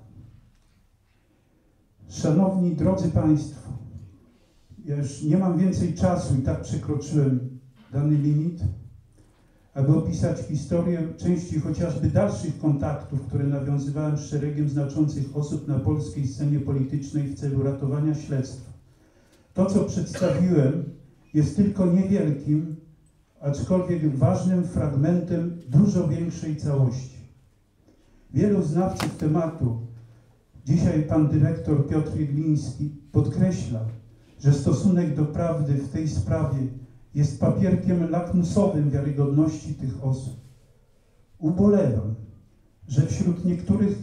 Szanowni drodzy Państwo, ja już nie mam więcej czasu i tak przekroczyłem dany limit, aby opisać historię części chociażby dalszych kontaktów, które nawiązywałem z szeregiem znaczących osób na polskiej scenie politycznej w celu ratowania śledztwa. To, co przedstawiłem, jest tylko niewielkim, aczkolwiek ważnym fragmentem dużo większej całości. Wielu znawców tematu, dzisiaj pan dyrektor Piotr Jedliński, podkreśla, że stosunek do prawdy w tej sprawie jest papierkiem lakmusowym wiarygodności tych osób. Ubolewam, że wśród niektórych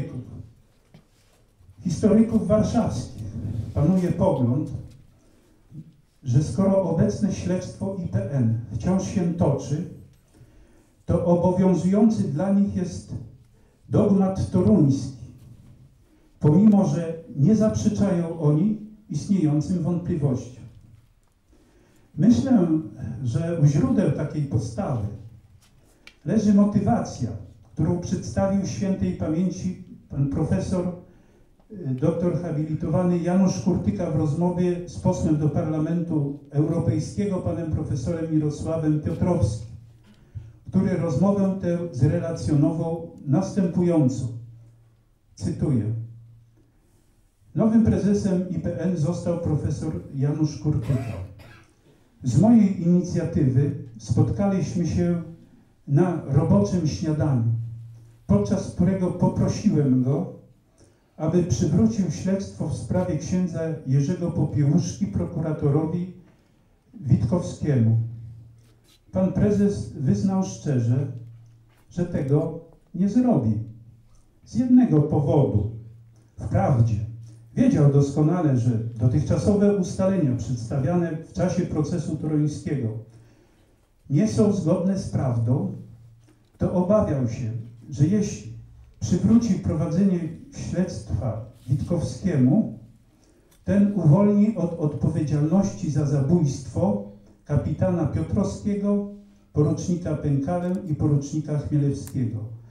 historyków warszawskich, panuje pogląd, że skoro obecne śledztwo IPN wciąż się toczy, to obowiązujący dla nich jest dogmat toruński, pomimo że nie zaprzeczają oni istniejącym wątpliwościom. Myślę, że u źródeł takiej postawy leży motywacja, którą przedstawił świętej pamięci pan profesor, doktor habilitowany Janusz Kurtyka w rozmowie z posłem do Parlamentu Europejskiego, panem profesorem Mirosławem Piotrowskim, który rozmowę tę zrelacjonował następująco. Cytuję. Nowym prezesem IPN został profesor Janusz Kurtyka. Z mojej inicjatywy spotkaliśmy się na roboczym śniadaniu, podczas którego poprosiłem go, aby przywrócił śledztwo w sprawie księdza Jerzego Popiełuszki prokuratorowi Witkowskiemu. Pan prezes wyznał szczerze, że tego nie zrobi. Z jednego powodu. Wprawdzie wiedział doskonale, że dotychczasowe ustalenia przedstawiane w czasie procesu toruńskiego nie są zgodne z prawdą, to obawiał się, że jeśli przywróci prowadzenie śledztwa Witkowskiemu, ten uwolni od odpowiedzialności za zabójstwo kapitana Piotrowskiego, porucznika Pękalę i porucznika Chmielewskiego.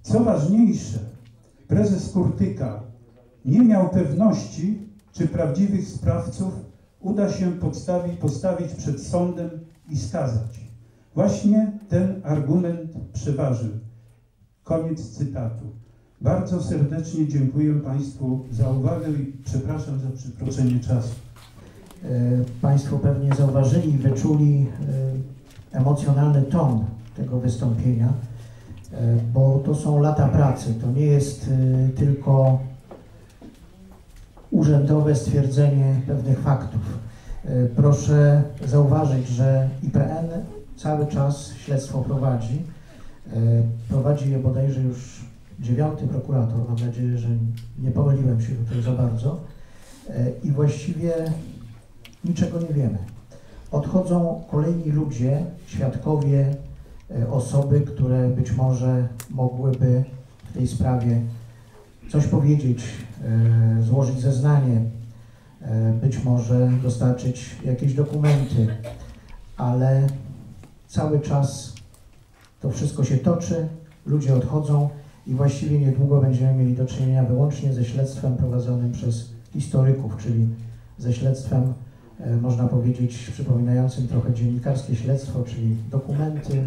Co ważniejsze, prezes Kurtyka nie miał pewności, czy prawdziwych sprawców uda się postawić przed sądem i skazać. Właśnie ten argument przeważył. Koniec cytatu. Bardzo serdecznie dziękuję Państwu za uwagę i przepraszam za przekroczenie czasu. Państwo pewnie zauważyli i wyczuli emocjonalny ton tego wystąpienia, bo to są lata pracy. To nie jest tylko urzędowe stwierdzenie pewnych faktów. Proszę zauważyć, że IPN cały czas śledztwo prowadzi. Prowadzi je bodajże już 9. prokurator. Mam nadzieję, że nie pomyliłem się tutaj za bardzo. I właściwie niczego nie wiemy. Odchodzą kolejni ludzie, świadkowie, osoby, które być może mogłyby w tej sprawie coś powiedzieć, złożyć zeznanie, być może dostarczyć jakieś dokumenty, ale cały czas to wszystko się toczy, ludzie odchodzą i właściwie niedługo będziemy mieli do czynienia wyłącznie ze śledztwem prowadzonym przez historyków, czyli ze śledztwem, można powiedzieć, przypominającym trochę dziennikarskie śledztwo, czyli dokumenty.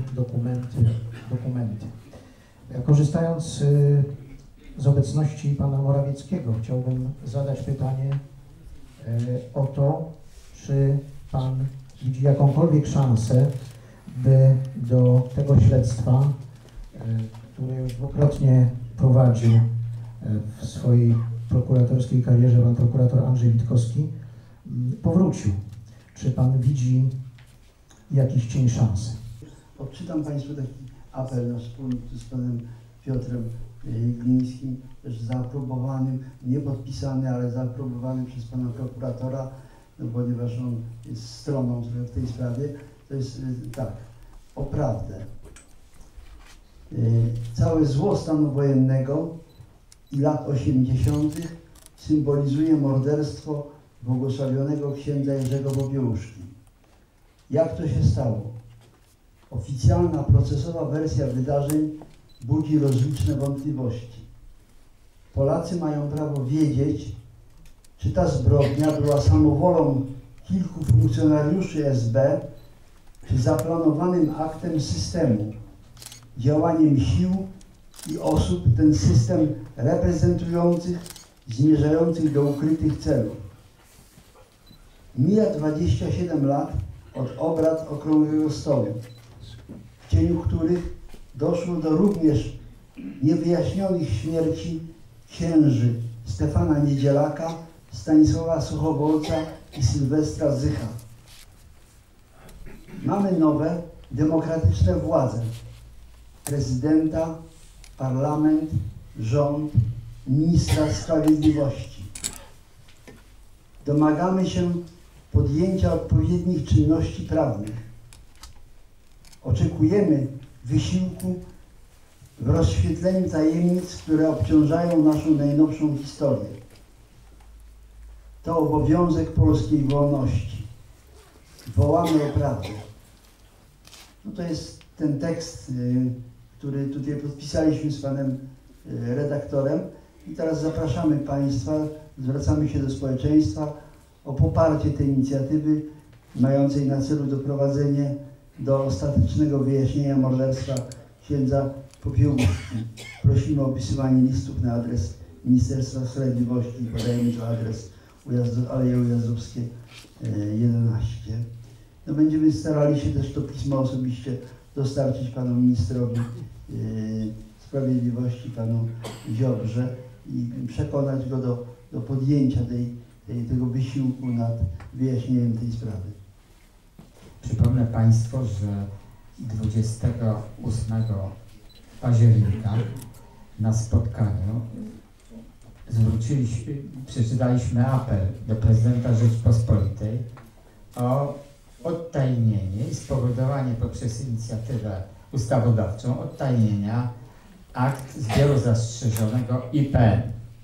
Korzystając z obecności pana Morawieckiego, chciałbym zadać pytanie o to, czy pan widzi jakąkolwiek szansę, by do tego śledztwa, które już dwukrotnie prowadził w swojej prokuratorskiej karierze pan prokurator Andrzej Witkowski, powrócił. Czy pan widzi jakiś cień szansy? Odczytam Państwu taki apel nasz wspólny z panem Piotrem Glińskim, też zaaprobowanym, nie podpisany, ale zaaprobowany przez pana prokuratora, no, ponieważ on jest stroną w tej sprawie. To jest tak, o prawdę. Całe zło stanu wojennego i lat 80. symbolizuje morderstwo błogosławionego księdza Jerzego Popiełuszki. Jak to się stało? Oficjalna, procesowa wersja wydarzeń budzi rozliczne wątpliwości. Polacy mają prawo wiedzieć, czy ta zbrodnia była samowolą kilku funkcjonariuszy SB, czy zaplanowanym aktem systemu, działaniem sił i osób ten system reprezentujących, zmierzających do ukrytych celów. Mija 27 lat od obrad Okrągłego Stołu, w cieniu których doszło do również niewyjaśnionych śmierci księży Stefana Niedzielaka, Stanisława Suchowolca i Sylwestra Zycha. Mamy nowe, demokratyczne władze. Prezydenta, parlament, rząd, ministra sprawiedliwości. Domagamy się podjęcia odpowiednich czynności prawnych. Oczekujemy wysiłku w rozświetleniu tajemnic, które obciążają naszą najnowszą historię. To obowiązek polskiej wolności. Wołamy o prawdę. No to jest ten tekst, który tutaj podpisaliśmy z panem redaktorem i teraz zapraszamy Państwa, zwracamy się do społeczeństwa o poparcie tej inicjatywy mającej na celu doprowadzenie do ostatecznego wyjaśnienia morderstwa księdza Popiełuszki. Prosimy o opisywanie listów na adres Ministerstwa Sprawiedliwości i podajemy tu adres Aleje Ujazdowskie 11. No będziemy starali się też to pismo osobiście dostarczyć panu ministrowi sprawiedliwości, panu Ziobrze i przekonać go do podjęcia tego wysiłku nad wyjaśnieniem tej sprawy. Przypomnę Państwu, że 28 października na spotkaniu przeczytaliśmy apel do prezydenta Rzeczypospolitej o odtajnienie i spowodowanie poprzez inicjatywę ustawodawczą odtajnienia akt zbioru zastrzeżonego IPN.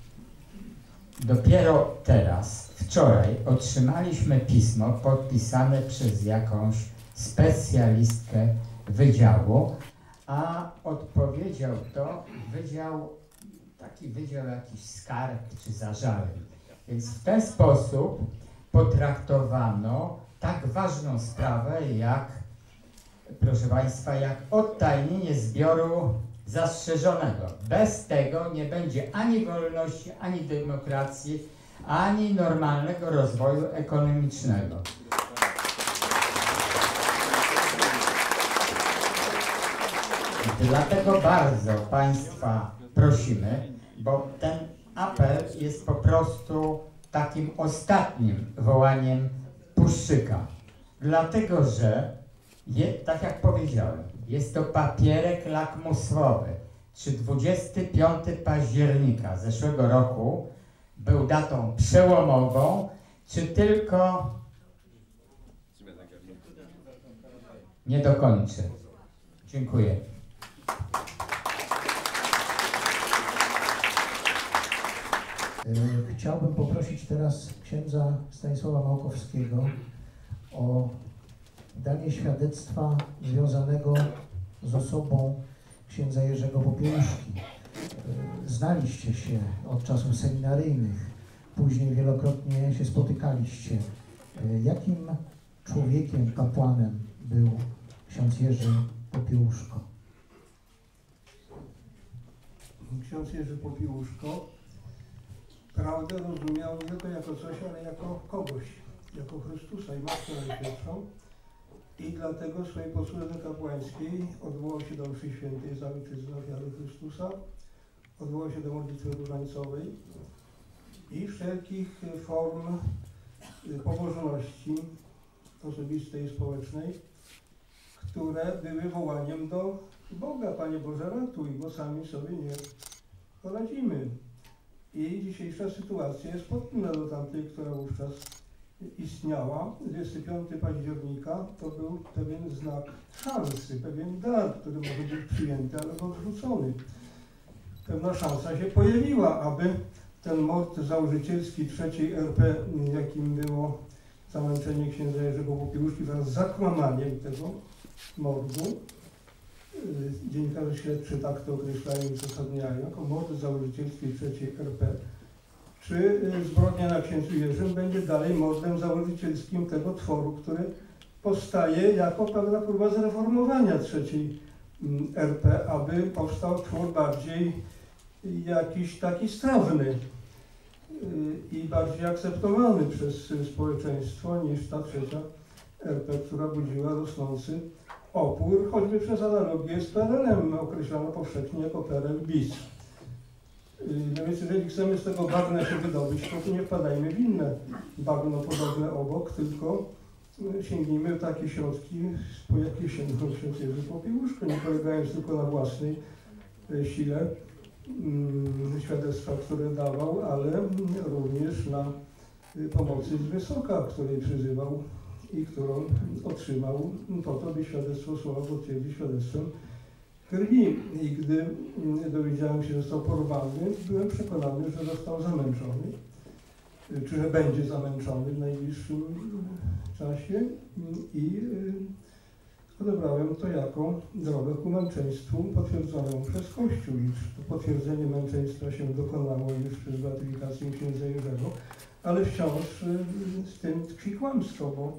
Dopiero teraz, wczoraj, otrzymaliśmy pismo podpisane przez jakąś specjalistkę wydziału, a odpowiedział to taki wydział jakiś skarg czy zażaleń. Więc w ten sposób potraktowano tak ważną sprawę jak, proszę Państwa, jak odtajnienie zbioru zastrzeżonego. Bez tego nie będzie ani wolności, ani demokracji, ani normalnego rozwoju ekonomicznego. Dlatego bardzo Państwa prosimy, bo ten apel jest po prostu takim ostatnim wołaniem Puszczyka. Dlatego, że, tak jak powiedziałem, jest to papierek lakmusowy. Czy 25 października zeszłego roku był datą przełomową, czy tylko... Nie dokończę. Dziękuję. Chciałbym poprosić teraz księdza Stanisława Małkowskiego o danie świadectwa związanego z osobą księdza Jerzego Popiełuszki. Znaliście się od czasów seminaryjnych, później wielokrotnie się spotykaliście. Jakim człowiekiem, kapłanem był ksiądz Jerzy Popiełuszko? Ksiądz Jerzy Popiełuszko prawdę rozumiał nie tylko jako coś, ale jako kogoś, jako Chrystusa i Matkę Najświętszą. I dlatego w swojej posłudze kapłańskiej odwołał się do mszy świętej za ojczyznę ofiary Chrystusa, odwołał się do modlitwy różańcowej i wszelkich form pobożności osobistej i społecznej, które były wołaniem do Boga. Panie Boże, ratuj, bo sami sobie nie poradzimy. I dzisiejsza sytuacja jest podobna do tamtej, która wówczas istniała. 25 października to był pewien znak szansy, pewien dar, który może być przyjęty, ale odrzucony. Pewna szansa się pojawiła, aby ten mord założycielski III RP, jakim było zamęczenie księdza Jerzego Popiełuszki wraz z zakłamaniem tego mordu, dziennikarze śledczy tak to określają i uzasadniają, jako mord założycielski III RP, czy zbrodnia na księdzu Jerzym będzie dalej mordem założycielskim tego tworu, który powstaje jako pewna próba zreformowania III RP, aby powstał twór bardziej jakiś taki strawny i bardziej akceptowany przez społeczeństwo niż ta trzecia RP, która budziła rosnący opór, choćby przez analogię z PRL-em, określano powszechnie jako PRL bis. No więc jeżeli chcemy z tego bagna się wydobyć, to nie wpadajmy w inne bagno podobne obok, tylko sięgnijmy w takie środki, po jakie sięgnął ksiądz Jerzy Popiełuszko, nie polegając tylko na własnej sile świadectwa, które dawał, ale również na pomocy z wysoka, której przyzywał i którą otrzymał po to, by świadectwo słowa potwierdzić świadectwem krwi. I gdy dowiedziałem się, że został porwany, byłem przekonany, że został zamęczony, czy że będzie zamęczony w najbliższym czasie i odebrałem to jako drogę ku męczeństwu potwierdzoną przez Kościół, iż to potwierdzenie męczeństwa się dokonało już przez beatyfikację księdza Jerzego, ale wciąż z tym tkwi kłamstwo, bo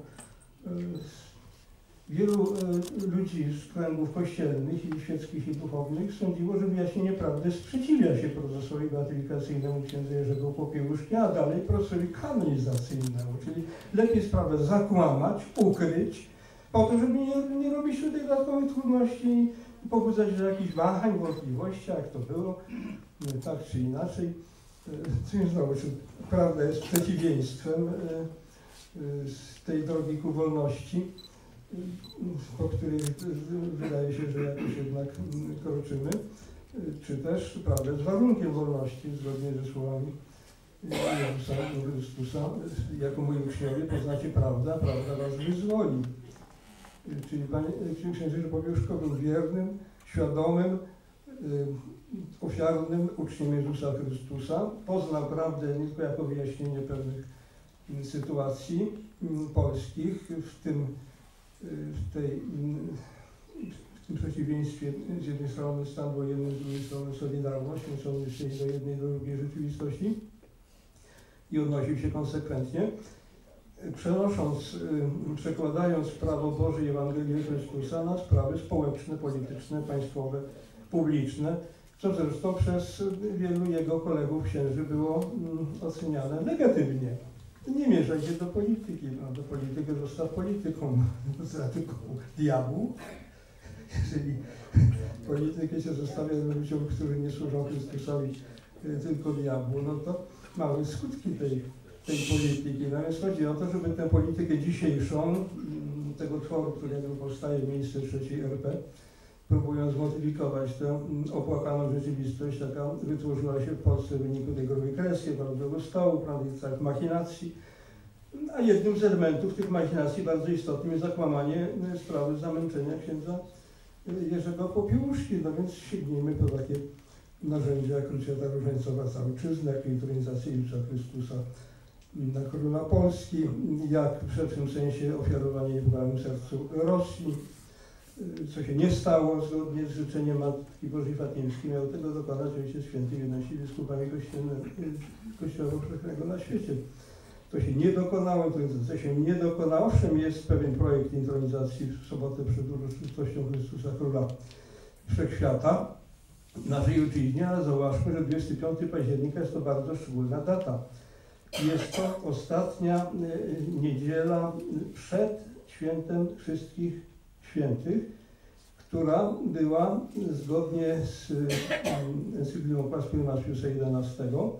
wielu ludzi z kręgów kościelnych i świeckich i duchownych sądziło, że wyjaśnienie prawdy sprzeciwia się procesowi beatyfikacyjnemu księdza Jerzego Popiełuszki, a dalej procesowi kanonizacyjnemu, czyli lepiej sprawę zakłamać, ukryć, po to, żeby nie robić tutaj dodatkowych trudności i pobudzać do jakichś wahań, wątpliwości, jak to było, tak czy inaczej. Czyli znowu, czy prawda jest przeciwieństwem z tej drogi ku wolności, po której wydaje się, że jakoś jednak kroczymy, czy też prawda jest warunkiem wolności, zgodnie ze słowami Jezusa Chrystusa, jako moi uczniowie poznacie prawdę, a prawda was wyzwoli. Czyli ksiądz Jerzy Popiełuszko był wiernym, świadomym, ofiarnym uczniem Jezusa Chrystusa. Poznał prawdę nie tylko jako wyjaśnienie pewnych sytuacji polskich, w tym przeciwieństwie z jednej strony stan wojenny, z drugiej strony Solidarność, więc on myśleli do jednej, do drugiej rzeczywistości i odnosił się konsekwentnie. Przekładając prawo Boże i Ewangelię Chrystusa na sprawy społeczne, polityczne, państwowe, publiczne, co zresztą przez wielu jego kolegów księży było oceniane negatywnie. Nie mieszaj się do polityki, do polityki zostaw polityką, tylko diabłu. Jeżeli politykę się zostawia ludziom, którzy nie służą Chrystusowi, tylko diabłu, no to mamy skutki tej polityki. No więc chodzi o to, żeby tę politykę dzisiejszą, tego tworu, którego powstaje w miejsce III RP, próbując modyfikować tę opłakaną rzeczywistość, jaka wytworzyła się w Polsce w wyniku tej grubej kresy, bardzo stołu, całych machinacji. A jednym z elementów tych machinacji bardzo istotnym jest zakłamanie sprawy zamęczenia księdza Jerzego Popiełuszki. No więc sięgnijmy po takie narzędzia jak Krucjata Różańcowa za ojczyznę, jak intronizacja Jezusa Chrystusa na króla Polski, jak w szerszym sensie ofiarowanie niepokalanym sercu Rosji, co się nie stało zgodnie z życzeniem Matki Bożej Fatimskiej. Miał tego dokonać Ojciec Święty w jedności biskupami Kościoła powszechnego na świecie. To się nie dokonało, intronizacja się nie dokonała. Owszem, jest pewien projekt intronizacji w sobotę przed uroczystością Chrystusa Króla Wszechświata w naszej ojczyźnie, ale zauważmy, że 25 października jest to bardzo szczególna data. Jest to ostatnia niedziela przed świętem Wszystkich Świętych, która była zgodnie z encykliką Pascual Piusa XI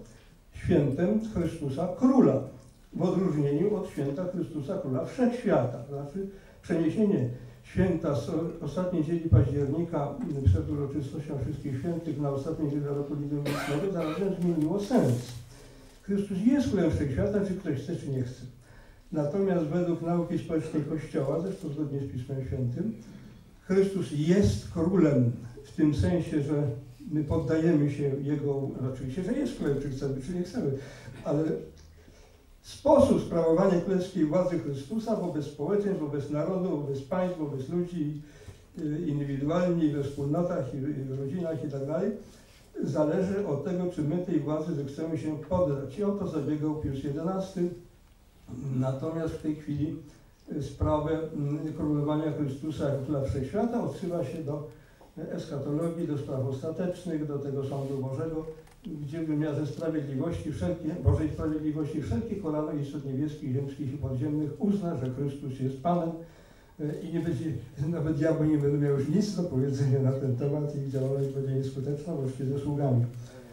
świętem Chrystusa Króla, w odróżnieniu od święta Chrystusa Króla Wszechświata. To znaczy przeniesienie święta z ostatniej niedzieli października przed uroczystością Wszystkich Świętych na ostatnią niedzielę roku liturgicznego zarazem zmieniło sens. Chrystus jest Królem Wszechświata, czy ktoś chce, czy nie chce. Natomiast według nauki społecznej Kościoła, zresztą zgodnie z Pismem Świętym, Chrystus jest Królem w tym sensie, że my poddajemy się Jego, oczywiście, że jest Królem, czy chcemy, czy nie chcemy, ale sposób sprawowania królewskiej władzy Chrystusa wobec społeczeństw, wobec narodu, wobec państw, wobec ludzi indywidualnie i we wspólnotach, i w rodzinach i tak dalej, zależy od tego, czy my tej władzy zechcemy się poddać. I o to zabiegał Pius XI. Natomiast w tej chwili sprawę królowania Chrystusa jako Króla Wszechświata odsyła się do eschatologii, do spraw ostatecznych, do tego sądu Bożego, gdzie w wymiarze sprawiedliwości, Bożej sprawiedliwości, wszelkie kolano istot niebieskich, ziemskich i podziemnych uzna, że Chrystus jest Panem i nie będzie, nawet diabeł nie będzie miał już nic do powiedzenia na ten temat i działalność będzie nieskuteczna, właściwie ze sługami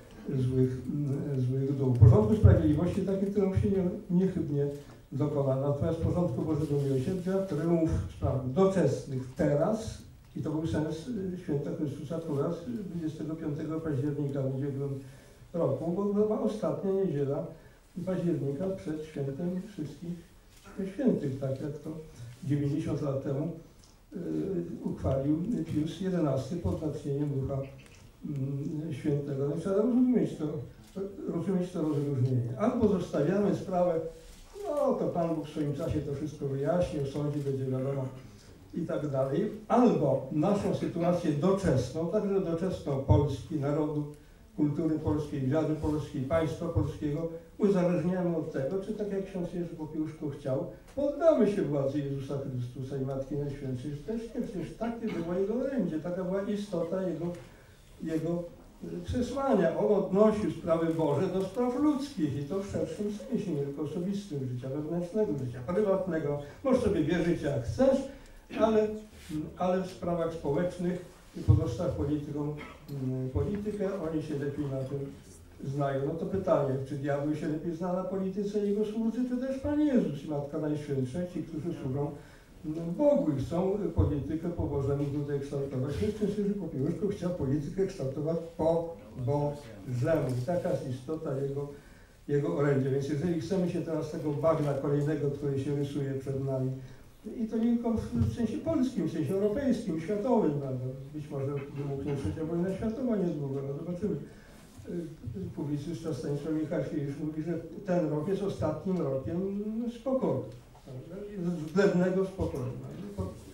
złych duchów. Porządku sprawiedliwości takim, którym się niechybnie dokona. Natomiast porządku Bożego Miłosierdzia, triumf spraw doczesnych teraz, i to był sens święta Chrystusa Króla z 25 października w ubiegłym roku, bo była ostatnia niedziela października przed świętem Wszystkich Świętych, tak jak to 90 lat temu uchwalił Pius XI pod natchnieniem Ducha Świętego. No, trzeba rozumieć to rozróżnienie. Albo zostawiamy sprawę, no to Pan Bóg w swoim czasie to wszystko wyjaśni, o sądzie będzie wiadomo i tak dalej. Albo naszą sytuację doczesną, także doczesną Polski, narodu, kultury polskiej, wiary polskiej, państwa polskiego uzależniamy od tego, czy tak jak ksiądz Jerzy Popiełuszko chciał, poddamy się władzy Jezusa Chrystusa i Matki Najświętszej. Przecież takie było Jego orędzie, taka była istota Jego przesłania. On odnosił sprawy Boże do spraw ludzkich i to w szerszym sensie, nie tylko osobistym, życia wewnętrznego, życia prywatnego. Możesz sobie wierzyć jak chcesz, ale w sprawach społecznych pozostaw politykom politykę, oni się lepiej na tym znają. No to pytanie, czy diabeł się lepiej zna na polityce i jego słudzy, czy też Pan Jezus i Matka Najświętsza, ci, którzy służą Bogu i chcą politykę po Bożemu tutaj kształtować. Ksiądz Jerzy Popiełuszko chciał politykę kształtować po Bożemu. I taka jest istota jego orędzia. Więc jeżeli chcemy się teraz tego bagna kolejnego, który się rysuje przed nami, i to nie tylko w sensie polskim, w sensie europejskim, światowym, prawda? Być może wybuchnie trzecia wojna światowa niedługo, no zobaczymy. Publicysta Stanisław Michasiewicz mówi, że ten rok jest ostatnim rokiem spokoju, względnego spokoju.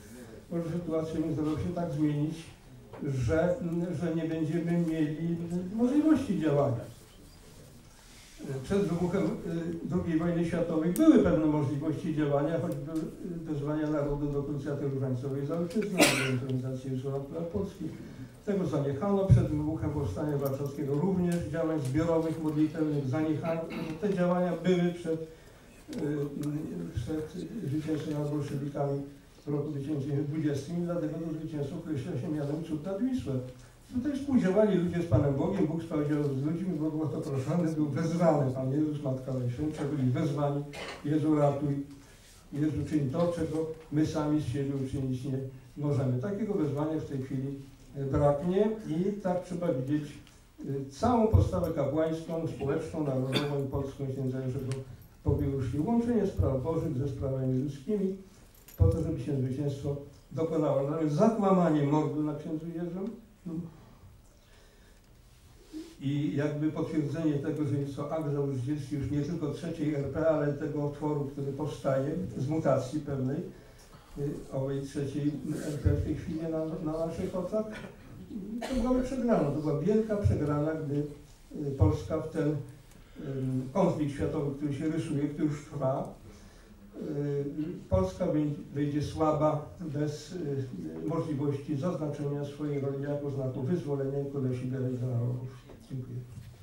może sytuacja międzynarodowa się tak zmienić, że nie będziemy mieli możliwości działania. Przed wybuchem II wojny światowej były pewne możliwości działania, choćby wezwania narodu do krucjaty różańcowej za ojczyznę, organizację Wysłannika Polski. Tego zaniechano. Przed wybuchem Powstania Warszawskiego również działań zbiorowych, modlitewnych zaniechano. Te działania były przed zwycięstwem nad bolszewikami w roku 1920 i dlatego to zwycięstwo określa się mianem Cud nad Wisłę. Tutaj współdziałali ludzie z Panem Bogiem, Bóg sprawdział z ludźmi, Bóg był to proszony, był wezwany. Pan Jezus, Matka Najświętsza byli wezwani. Jezu, ratuj. Jezu, czyń to, czego my sami z siebie uczynić nie możemy. Takiego wezwania w tej chwili braknie i tak trzeba widzieć całą postawę kapłańską, społeczną, narodową i polską księdza Jerzego Popiełuszki. Łączenie spraw bożych ze sprawami ludzkimi po to, żeby się zwycięstwo dokonało. Nawet zakłamanie mordu na księdzu Jerzym i jakby potwierdzenie tego, że jest to akt założycielski już nie tylko III RP, ale tego otworu, który powstaje z mutacji pewnej, owej III RP w tej chwili na naszych oczach, to była przegrana. To była wielka przegrana, gdy Polska w ten konflikt światowy, który się rysuje, który już trwa, Polska wyjdzie słaba, bez możliwości zaznaczenia swojej roli jako znaku wyzwolenia i kolesi dla narodów. Dziękuję.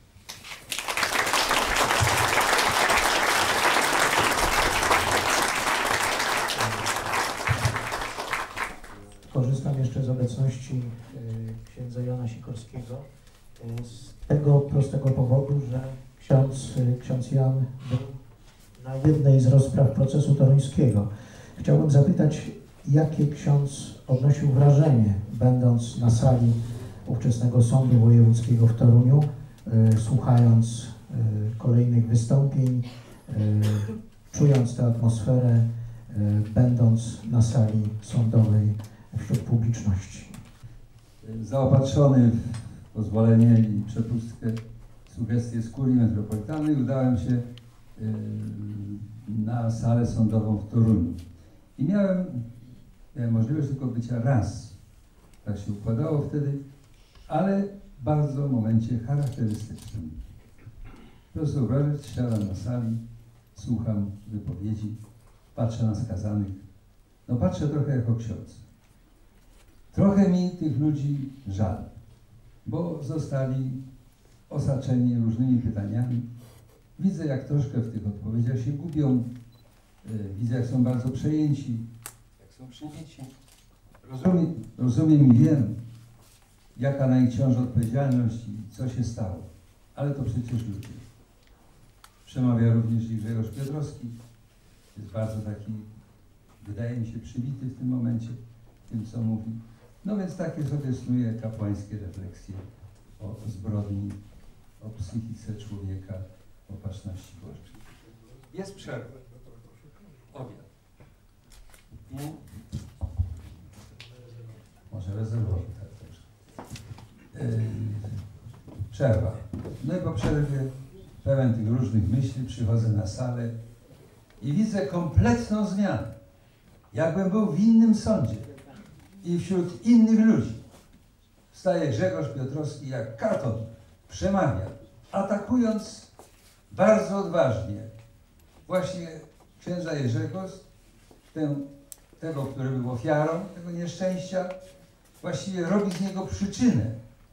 Korzystam jeszcze z obecności księdza Jana Sikorskiego z tego prostego powodu, że ksiądz Jan był na jednej z rozpraw procesu toruńskiego. Chciałbym zapytać, jakie ksiądz odnosił wrażenie, będąc na sali ówczesnego Sądu Wojewódzkiego w Toruniu, słuchając kolejnych wystąpień, czując tę atmosferę, będąc na sali sądowej wśród publiczności. Zaopatrzony w pozwolenie i przepustkę, sugestie z kurii metropolitalnej, udałem się na salę sądową w Toruniu. I miałem możliwość tylko bycia raz. Tak się układało wtedy, ale w bardzo momencie charakterystycznym. Proszę wyobrazić, siadam na sali, słucham wypowiedzi, patrzę na skazanych. No patrzę trochę jako ksiądz. Trochę mi tych ludzi żal, bo zostali osaczeni różnymi pytaniami. Widzę, jak troszkę w tych odpowiedziach się gubią. Widzę, jak są bardzo przejęci, jak są przybici. Rozumiem i wiem, jaka na nich ciąży odpowiedzialność i co się stało. Ale to przecież ludzie. Przemawia również i Grzegorz Piotrowski. Jest bardzo taki, wydaje mi się, przybity w tym momencie, tym co mówi. No więc takie sobie snuje kapłańskie refleksje o zbrodni, o psychice człowieka, o opatrzności Bożej. Jest przerwa. Obiad. I może rezerwowy, tak też. Przerwa. No i po przerwie pełen tych różnych myśli przychodzę na salę i widzę kompletną zmianę. Jakbym był w innym sądzie i wśród innych ludzi. Wstaje Grzegorz Piotrowski jak katon, przemawia, atakując bardzo odważnie właśnie księdza Jerzego, tego, który był ofiarą tego nieszczęścia, właściwie robi z niego przyczynę.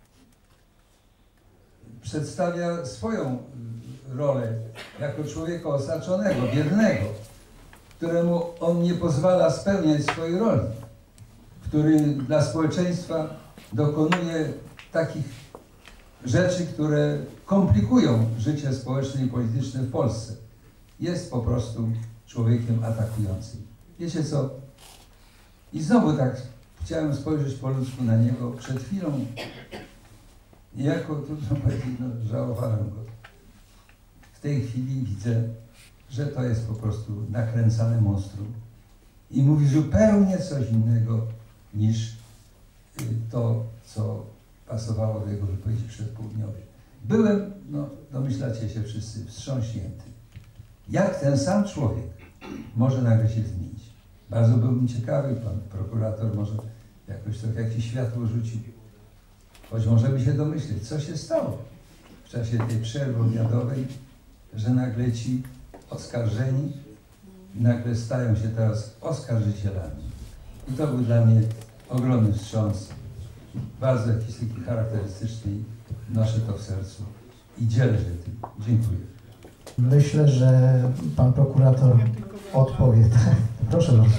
Przedstawia swoją rolę jako człowieka osaczonego, biednego, któremu on nie pozwala spełniać swojej roli, który dla społeczeństwa dokonuje takich rzeczy, które komplikują życie społeczne i polityczne w Polsce. Jest po prostu człowiekiem atakującym. Wiecie co? I znowu tak chciałem spojrzeć po ludzku na niego. Przed chwilą niejako, trudno powiedzieć, no, żałowałem go. W tej chwili widzę, że to jest po prostu nakręcane monstrum i mówi zupełnie coś innego niż to, co pasowało do jego wypowiedzi przedpołudniowej. Byłem, no domyślacie się wszyscy, wstrząśnięty. Jak ten sam człowiek może nagle się zmienić? Bardzo byłbym ciekawy, pan prokurator może jakoś trochę jakieś światło rzuci. Choć możemy się domyśleć, co się stało w czasie tej przerwy obiadowej, że nagle ci oskarżeni nagle stają się teraz oskarżycielami. I to był dla mnie ogromny wstrząs, bardzo jakiś taki charakterystyczny i noszę to w sercu i dzielę się tym. Dziękuję. Myślę, że pan prokurator odpowie. Proszę bardzo.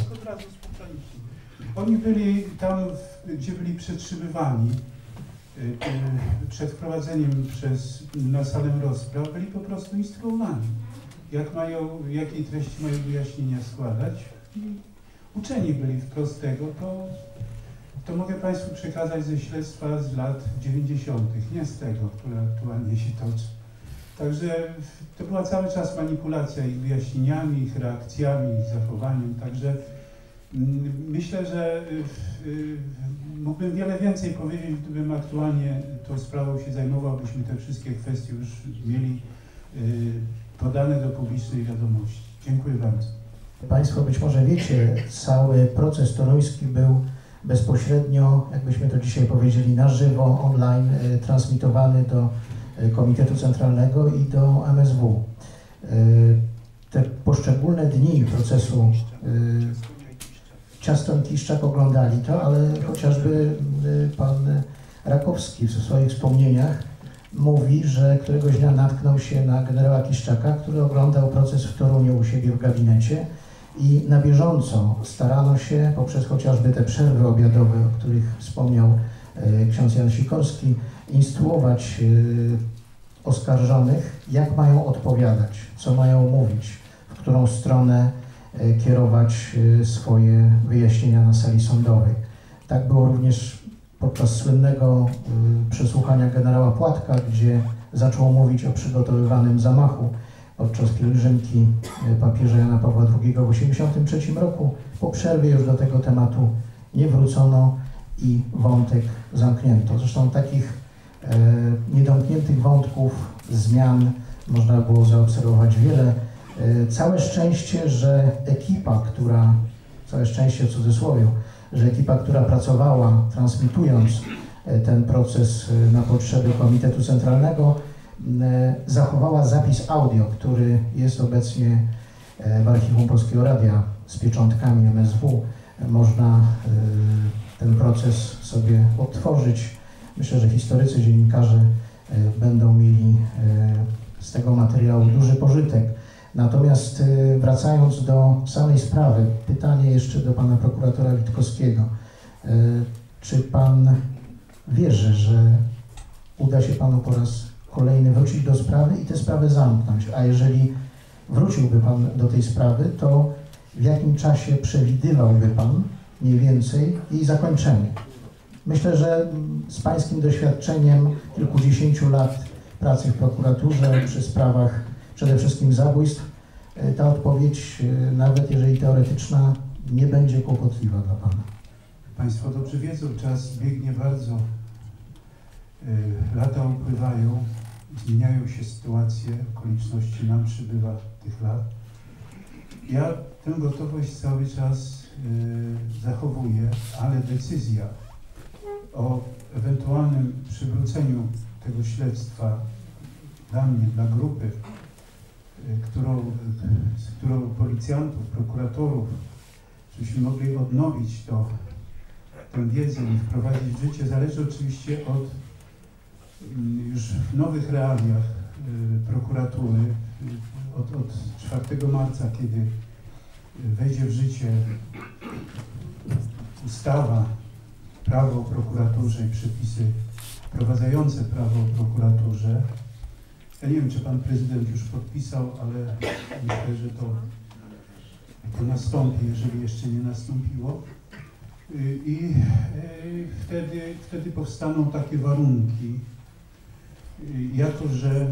Oni byli tam, gdzie byli przetrzymywani, przed wprowadzeniem na salę rozpraw, byli po prostu instruowani, jakiej treści mają wyjaśnienia składać. I uczeni byli wprost tego, to mogę Państwu przekazać ze śledztwa z lat 90., nie z tego, które aktualnie się toczy. Także to była cały czas manipulacja ich wyjaśnieniami, ich reakcjami, ich zachowaniem. Także myślę, że mógłbym wiele więcej powiedzieć, gdybym aktualnie tą sprawą się zajmował, byśmy te wszystkie kwestie już mieli podane do publicznej wiadomości. Dziękuję bardzo. Państwo być może wiecie, cały proces toruński był bezpośrednio, jakbyśmy to dzisiaj powiedzieli, na żywo, online, transmitowany do Komitetu Centralnego i do MSW. Te poszczególne dni procesu Ciaston Kiszczak oglądali to, ale chociażby pan Rakowski w swoich wspomnieniach mówi, że któregoś dnia natknął się na generała Kiszczaka, który oglądał proces w Toruniu u siebie w gabinecie i na bieżąco starano się poprzez chociażby te przerwy obiadowe, o których wspomniał ksiądz Jan Sikorski, instruować oskarżonych, jak mają odpowiadać, co mają mówić, w którą stronę kierować swoje wyjaśnienia na sali sądowej. Tak było również podczas słynnego przesłuchania generała Płatka, gdzie zaczął mówić o przygotowywanym zamachu podczas pielgrzymki papieża Jana Pawła II w 1983 roku. Po przerwie już do tego tematu nie wrócono i wątek zamknięto. Zresztą takich niedomkniętych wątków, zmian można było zaobserwować wiele. Całe szczęście, że ekipa, całe szczęście w cudzysłowie, że ekipa, która pracowała transmitując ten proces na potrzeby Komitetu Centralnego, zachowała zapis audio, który jest obecnie w Archiwum Polskiego Radia z pieczątkami MSW. Można ten proces sobie odtworzyć. Myślę, że historycy, dziennikarze będą mieli z tego materiału duży pożytek. Natomiast wracając do samej sprawy, pytanie jeszcze do pana prokuratora Witkowskiego. Czy pan wierzy, że uda się panu po raz kolejny wrócić do sprawy i tę sprawę zamknąć? A jeżeli wróciłby pan do tej sprawy, to w jakim czasie przewidywałby pan mniej więcej jej zakończenie? Myślę, że z pańskim doświadczeniem kilkudziesięciu lat pracy w prokuraturze przy sprawach przede wszystkim zabójstw, ta odpowiedź, nawet jeżeli teoretyczna, nie będzie kłopotliwa dla pana. Państwo dobrze wiedzą, czas biegnie bardzo, lata upływają, zmieniają się sytuacje, okoliczności nam przybywa tych lat. Ja tę gotowość cały czas zachowuję, ale decyzja o ewentualnym przywróceniu tego śledztwa dla mnie, dla grupy, którą policjantów, prokuratorów, żebyśmy mogli odnowić tę wiedzę i wprowadzić w życie, zależy oczywiście od już w nowych realiach prokuratury, od 4 marca, kiedy wejdzie w życie ustawa, prawo o prokuraturze i przepisy wprowadzające prawo o prokuraturze. Ja nie wiem, czy pan prezydent już podpisał, ale myślę, że to nastąpi, jeżeli jeszcze nie nastąpiło. I wtedy powstaną takie warunki, jako że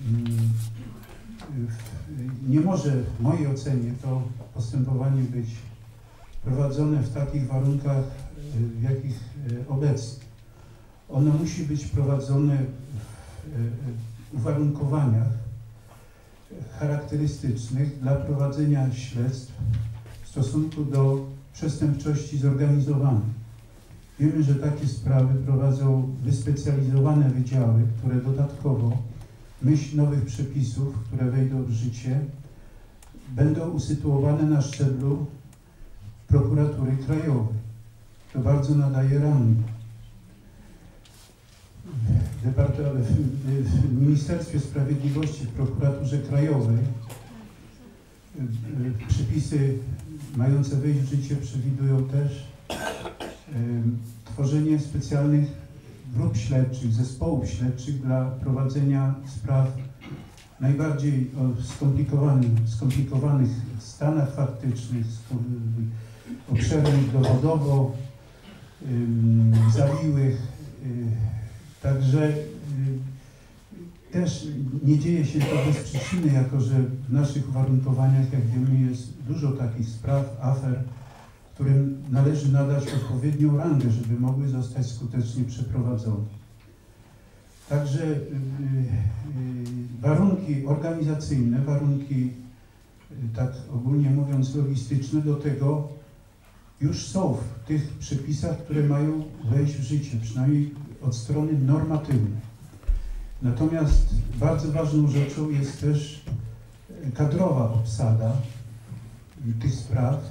nie może w mojej ocenie to postępowanie być prowadzone w takich warunkach, w jakich obecnie. Ono musi być prowadzone w uwarunkowaniach charakterystycznych dla prowadzenia śledztw w stosunku do przestępczości zorganizowanej. Wiemy, że takie sprawy prowadzą wyspecjalizowane wydziały, które dodatkowo, w myśl nowych przepisów, które wejdą w życie, będą usytuowane na szczeblu prokuratury krajowej. To bardzo nadaje rangi. W Ministerstwie Sprawiedliwości, w prokuraturze krajowej przepisy mające wejść w życie przewidują też tworzenie specjalnych grup śledczych, zespołów śledczych dla prowadzenia spraw najbardziej o skomplikowanych stanach faktycznych, obszernych dowodowo, zawiłych. Także też nie dzieje się to bez przyczyny, jako że w naszych uwarunkowaniach, jak wiemy, jest dużo takich spraw, afer, którym należy nadać odpowiednią rangę, żeby mogły zostać skutecznie przeprowadzone. Także warunki organizacyjne, warunki, tak ogólnie mówiąc, logistyczne do tego już są w tych przepisach, które mają wejść w życie, przynajmniej od strony normatywnej. Natomiast bardzo ważną rzeczą jest też kadrowa obsada tych spraw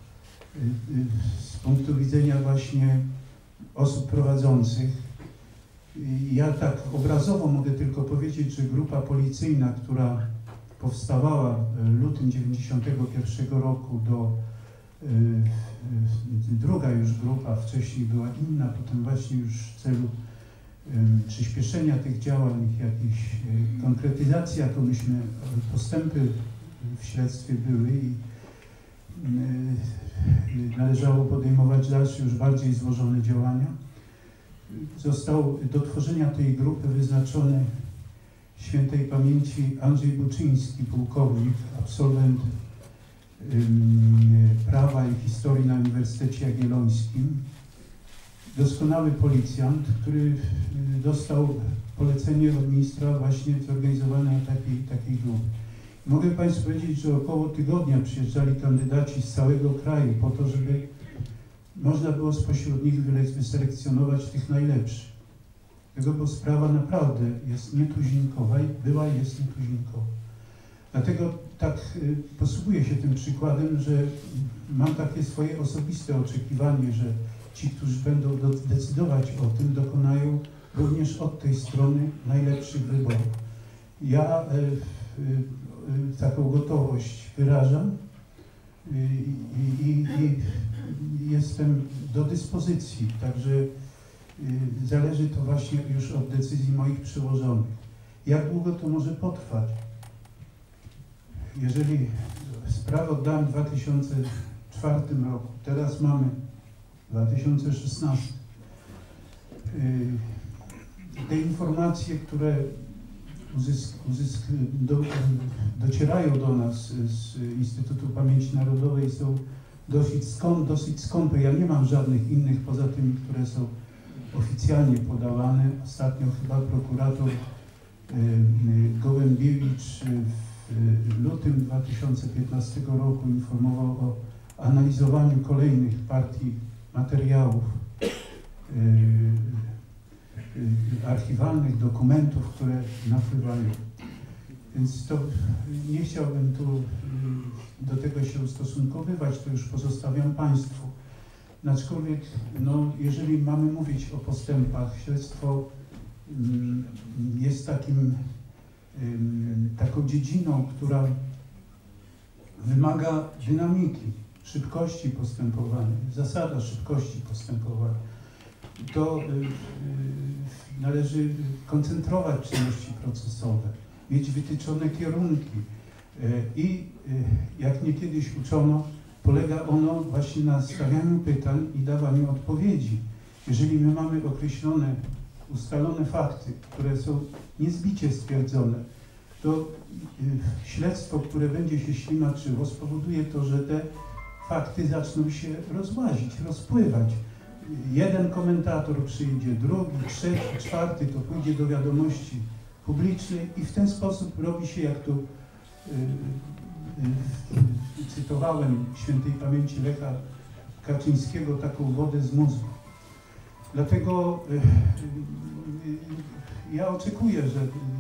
z punktu widzenia właśnie osób prowadzących. Ja tak obrazowo mogę tylko powiedzieć, że grupa policyjna, która powstawała w lutym 1991 roku druga już grupa, wcześniej była inna, potem właśnie już w celu przyspieszenia tych działań, jakiejś konkretyzacji, jaką myśmy, postępy w śledztwie były i należało podejmować dalsze, już bardziej złożone działania. Został do tworzenia tej grupy wyznaczony świętej pamięci Andrzej Buczyński, pułkownik, absolwent prawa i historii na Uniwersytecie Jagiellońskim. Doskonały policjant, który dostał polecenie od ministra właśnie zorganizowania takiej grupy. Mogę Państwu powiedzieć, że około tygodnia przyjeżdżali kandydaci z całego kraju po to, żeby można było spośród nich wyselekcjonować tych najlepszych. Tego, bo sprawa naprawdę jest nietuzinkowa i była i jest nietuzinkowa. Dlatego tak posługuję się tym przykładem, że mam takie swoje osobiste oczekiwanie, że ci, którzy będą decydować o tym, dokonają również od tej strony najlepszych wyborów. Ja taką gotowość wyrażam i jestem do dyspozycji, także zależy to właśnie już od decyzji moich przełożonych. Jak długo to może potrwać? Jeżeli sprawę oddałem w 2004 roku, teraz mamy 2016. Te informacje, które docierają do nas z Instytutu Pamięci Narodowej, są dosyć skąpe. Ja nie mam żadnych innych poza tymi, które są oficjalnie podawane. Ostatnio chyba prokurator Gołębiewicz w lutym 2015 roku informował o analizowaniu kolejnych partii materiałów archiwalnych, dokumentów, które napływają. Więc to nie chciałbym tu do tego się ustosunkowywać, to już pozostawiam Państwu. Aczkolwiek, no, jeżeli mamy mówić o postępach, śledztwo jest taką dziedziną, która wymaga dynamiki, szybkości postępowania, zasada szybkości postępowania. To należy koncentrować czynności procesowe, mieć wytyczone kierunki i jak mnie kiedyś uczono, polega ono właśnie na stawianiu pytań i dawaniu odpowiedzi. Jeżeli my mamy określone, ustalone fakty, które są niezbicie stwierdzone, to śledztwo, które będzie się ślimaczyło, spowoduje to, że te fakty zaczną się rozłazić, rozpływać. Jeden komentator przyjdzie, drugi, trzeci, czwarty, to pójdzie do wiadomości publicznej i w ten sposób robi się, jak tu cytowałem świętej pamięci Lecha Kaczyńskiego taką wodę z mózgu. Dlatego ja oczekuję, że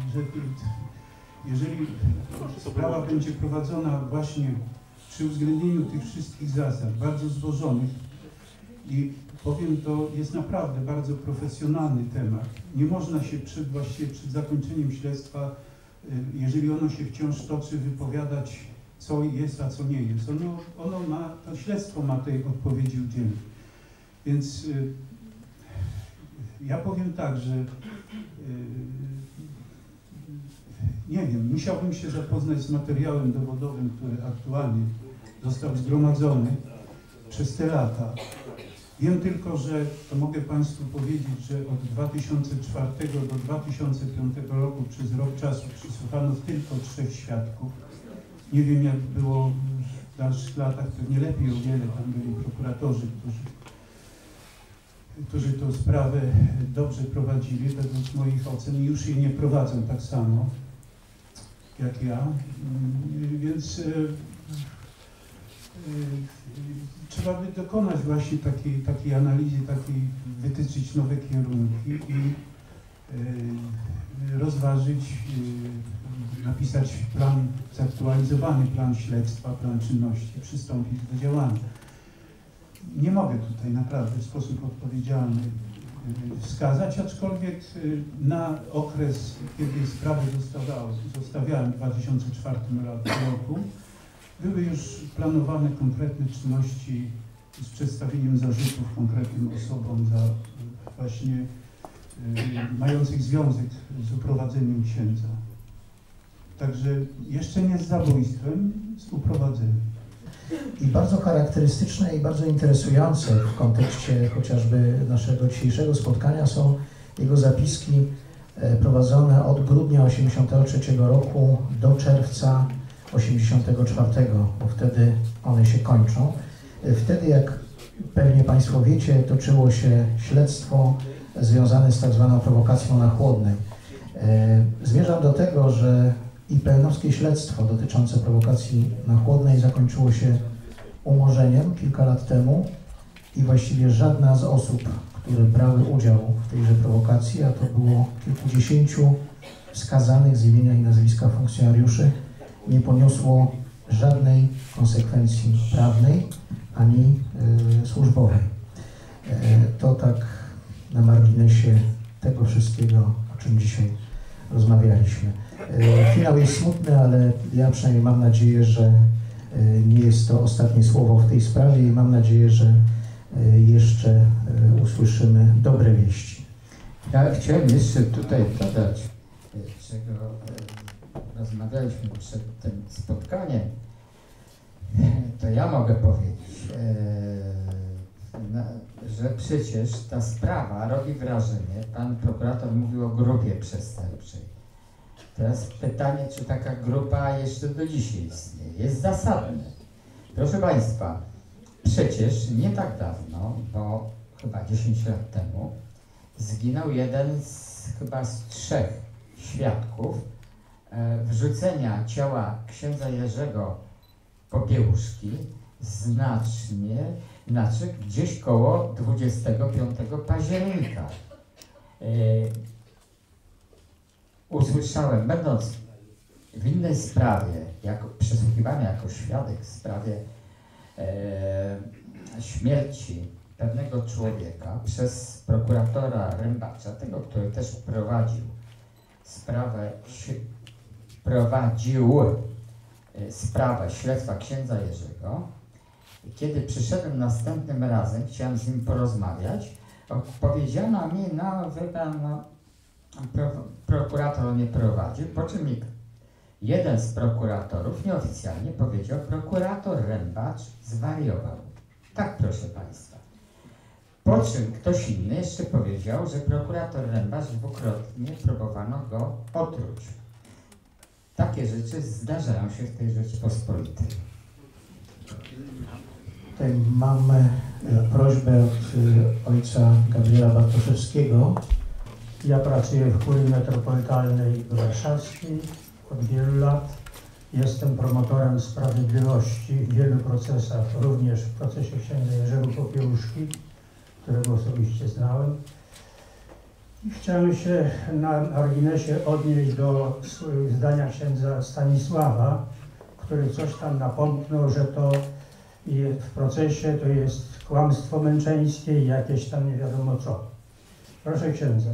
jeżeli sprawa będzie prowadzona właśnie przy uwzględnieniu tych wszystkich zasad, bardzo złożonych, i powiem, to jest naprawdę bardzo profesjonalny temat. Nie można się właściwie przed zakończeniem śledztwa, jeżeli ono się wciąż toczy, wypowiadać, co jest, a co nie jest. To śledztwo ma tej odpowiedzi udzielić. Więc ja powiem tak, że nie wiem, musiałbym się zapoznać z materiałem dowodowym, który aktualnie został zgromadzony przez te lata. Wiem tylko, że, to mogę Państwu powiedzieć, że od 2004 do 2005 roku przez rok czasu przesłuchano tylko 3 świadków. Nie wiem, jak było w dalszych latach, pewnie lepiej o wiele, tam byli prokuratorzy, którzy tę sprawę dobrze prowadzili, według moich ocen, i już jej nie prowadzą tak samo jak ja, więc trzeba by dokonać właśnie takiej analizy, wytyczyć nowe kierunki i rozważyć, napisać plan, zaktualizowany plan śledztwa, plan czynności, przystąpić do działania. Nie mogę tutaj naprawdę w sposób odpowiedzialny wskazać, aczkolwiek na okres, kiedy sprawy zostawiałem w 2004 roku, były już planowane konkretne czynności z przedstawieniem zarzutów konkretnym osobom za właśnie mających związek z uprowadzeniem księdza. Także jeszcze nie z zabójstwem, z uprowadzeniem. I bardzo charakterystyczne i bardzo interesujące w kontekście chociażby naszego dzisiejszego spotkania są jego zapiski prowadzone od grudnia 1983 roku do czerwca 1984, bo wtedy one się kończą. Wtedy, jak pewnie Państwo wiecie, toczyło się śledztwo związane z tak zwaną prowokacją na chłodnej. Zmierzam do tego, że IPN-owskie śledztwo dotyczące prowokacji na chłodnej zakończyło się umorzeniem kilka lat temu i właściwie żadna z osób, które brały udział w tejże prowokacji, a to było kilkudziesięciu wskazanych z imienia i nazwiska funkcjonariuszy, nie poniosło żadnej konsekwencji prawnej ani służbowej. To tak na marginesie tego wszystkiego, o czym dzisiaj rozmawialiśmy. Finał jest smutny, ale ja przynajmniej mam nadzieję, że nie jest to ostatnie słowo w tej sprawie i mam nadzieję, że jeszcze usłyszymy dobre wieści. Ja chciałem jeszcze tutaj dodać, czego rozmawialiśmy przed tym spotkaniem. To ja mogę powiedzieć, że przecież ta sprawa robi wrażenie. Pan prokurator mówił o grupie przestępczej. Teraz pytanie, czy taka grupa jeszcze do dzisiaj istnieje, jest zasadne. Proszę Państwa, przecież nie tak dawno, bo chyba 10 lat temu, zginął jeden chyba z 3 świadków wrzucenia ciała księdza Jerzego Popiełuszki gdzieś koło 25 października. Usłyszałem, będąc w innej sprawie, przesłuchiwany jako świadek w sprawie śmierci pewnego człowieka przez prokuratora Rębacza, tego, który też sprawę śledztwa księdza Jerzego. Kiedy przyszedłem następnym razem, chciałem z nim porozmawiać, powiedziano mi, no wie pan, prokurator nie prowadził, po czym jeden z prokuratorów nieoficjalnie powiedział, prokurator Rębacz zwariował. Tak, proszę Państwa. Po czym ktoś inny jeszcze powiedział, że prokurator Rębacz dwukrotnie próbowano go otruć. Takie rzeczy zdarzają się w tej Rzeczypospolitej. Tutaj mamy prośbę od ojca Gabriela Bartoszewskiego. Ja pracuję w kurii metropolitalnej warszawskiej od wielu lat Jestem promotorem sprawiedliwości w wielu procesach, również w procesie księdza Jerzego Popiełuszki, którego osobiście znałem. I chciałem się na marginesie odnieść do zdania księdza Stanisława, który coś tam napomknął, że to w procesie to jest kłamstwo męczeńskie i jakieś tam nie wiadomo co. Proszę księdza,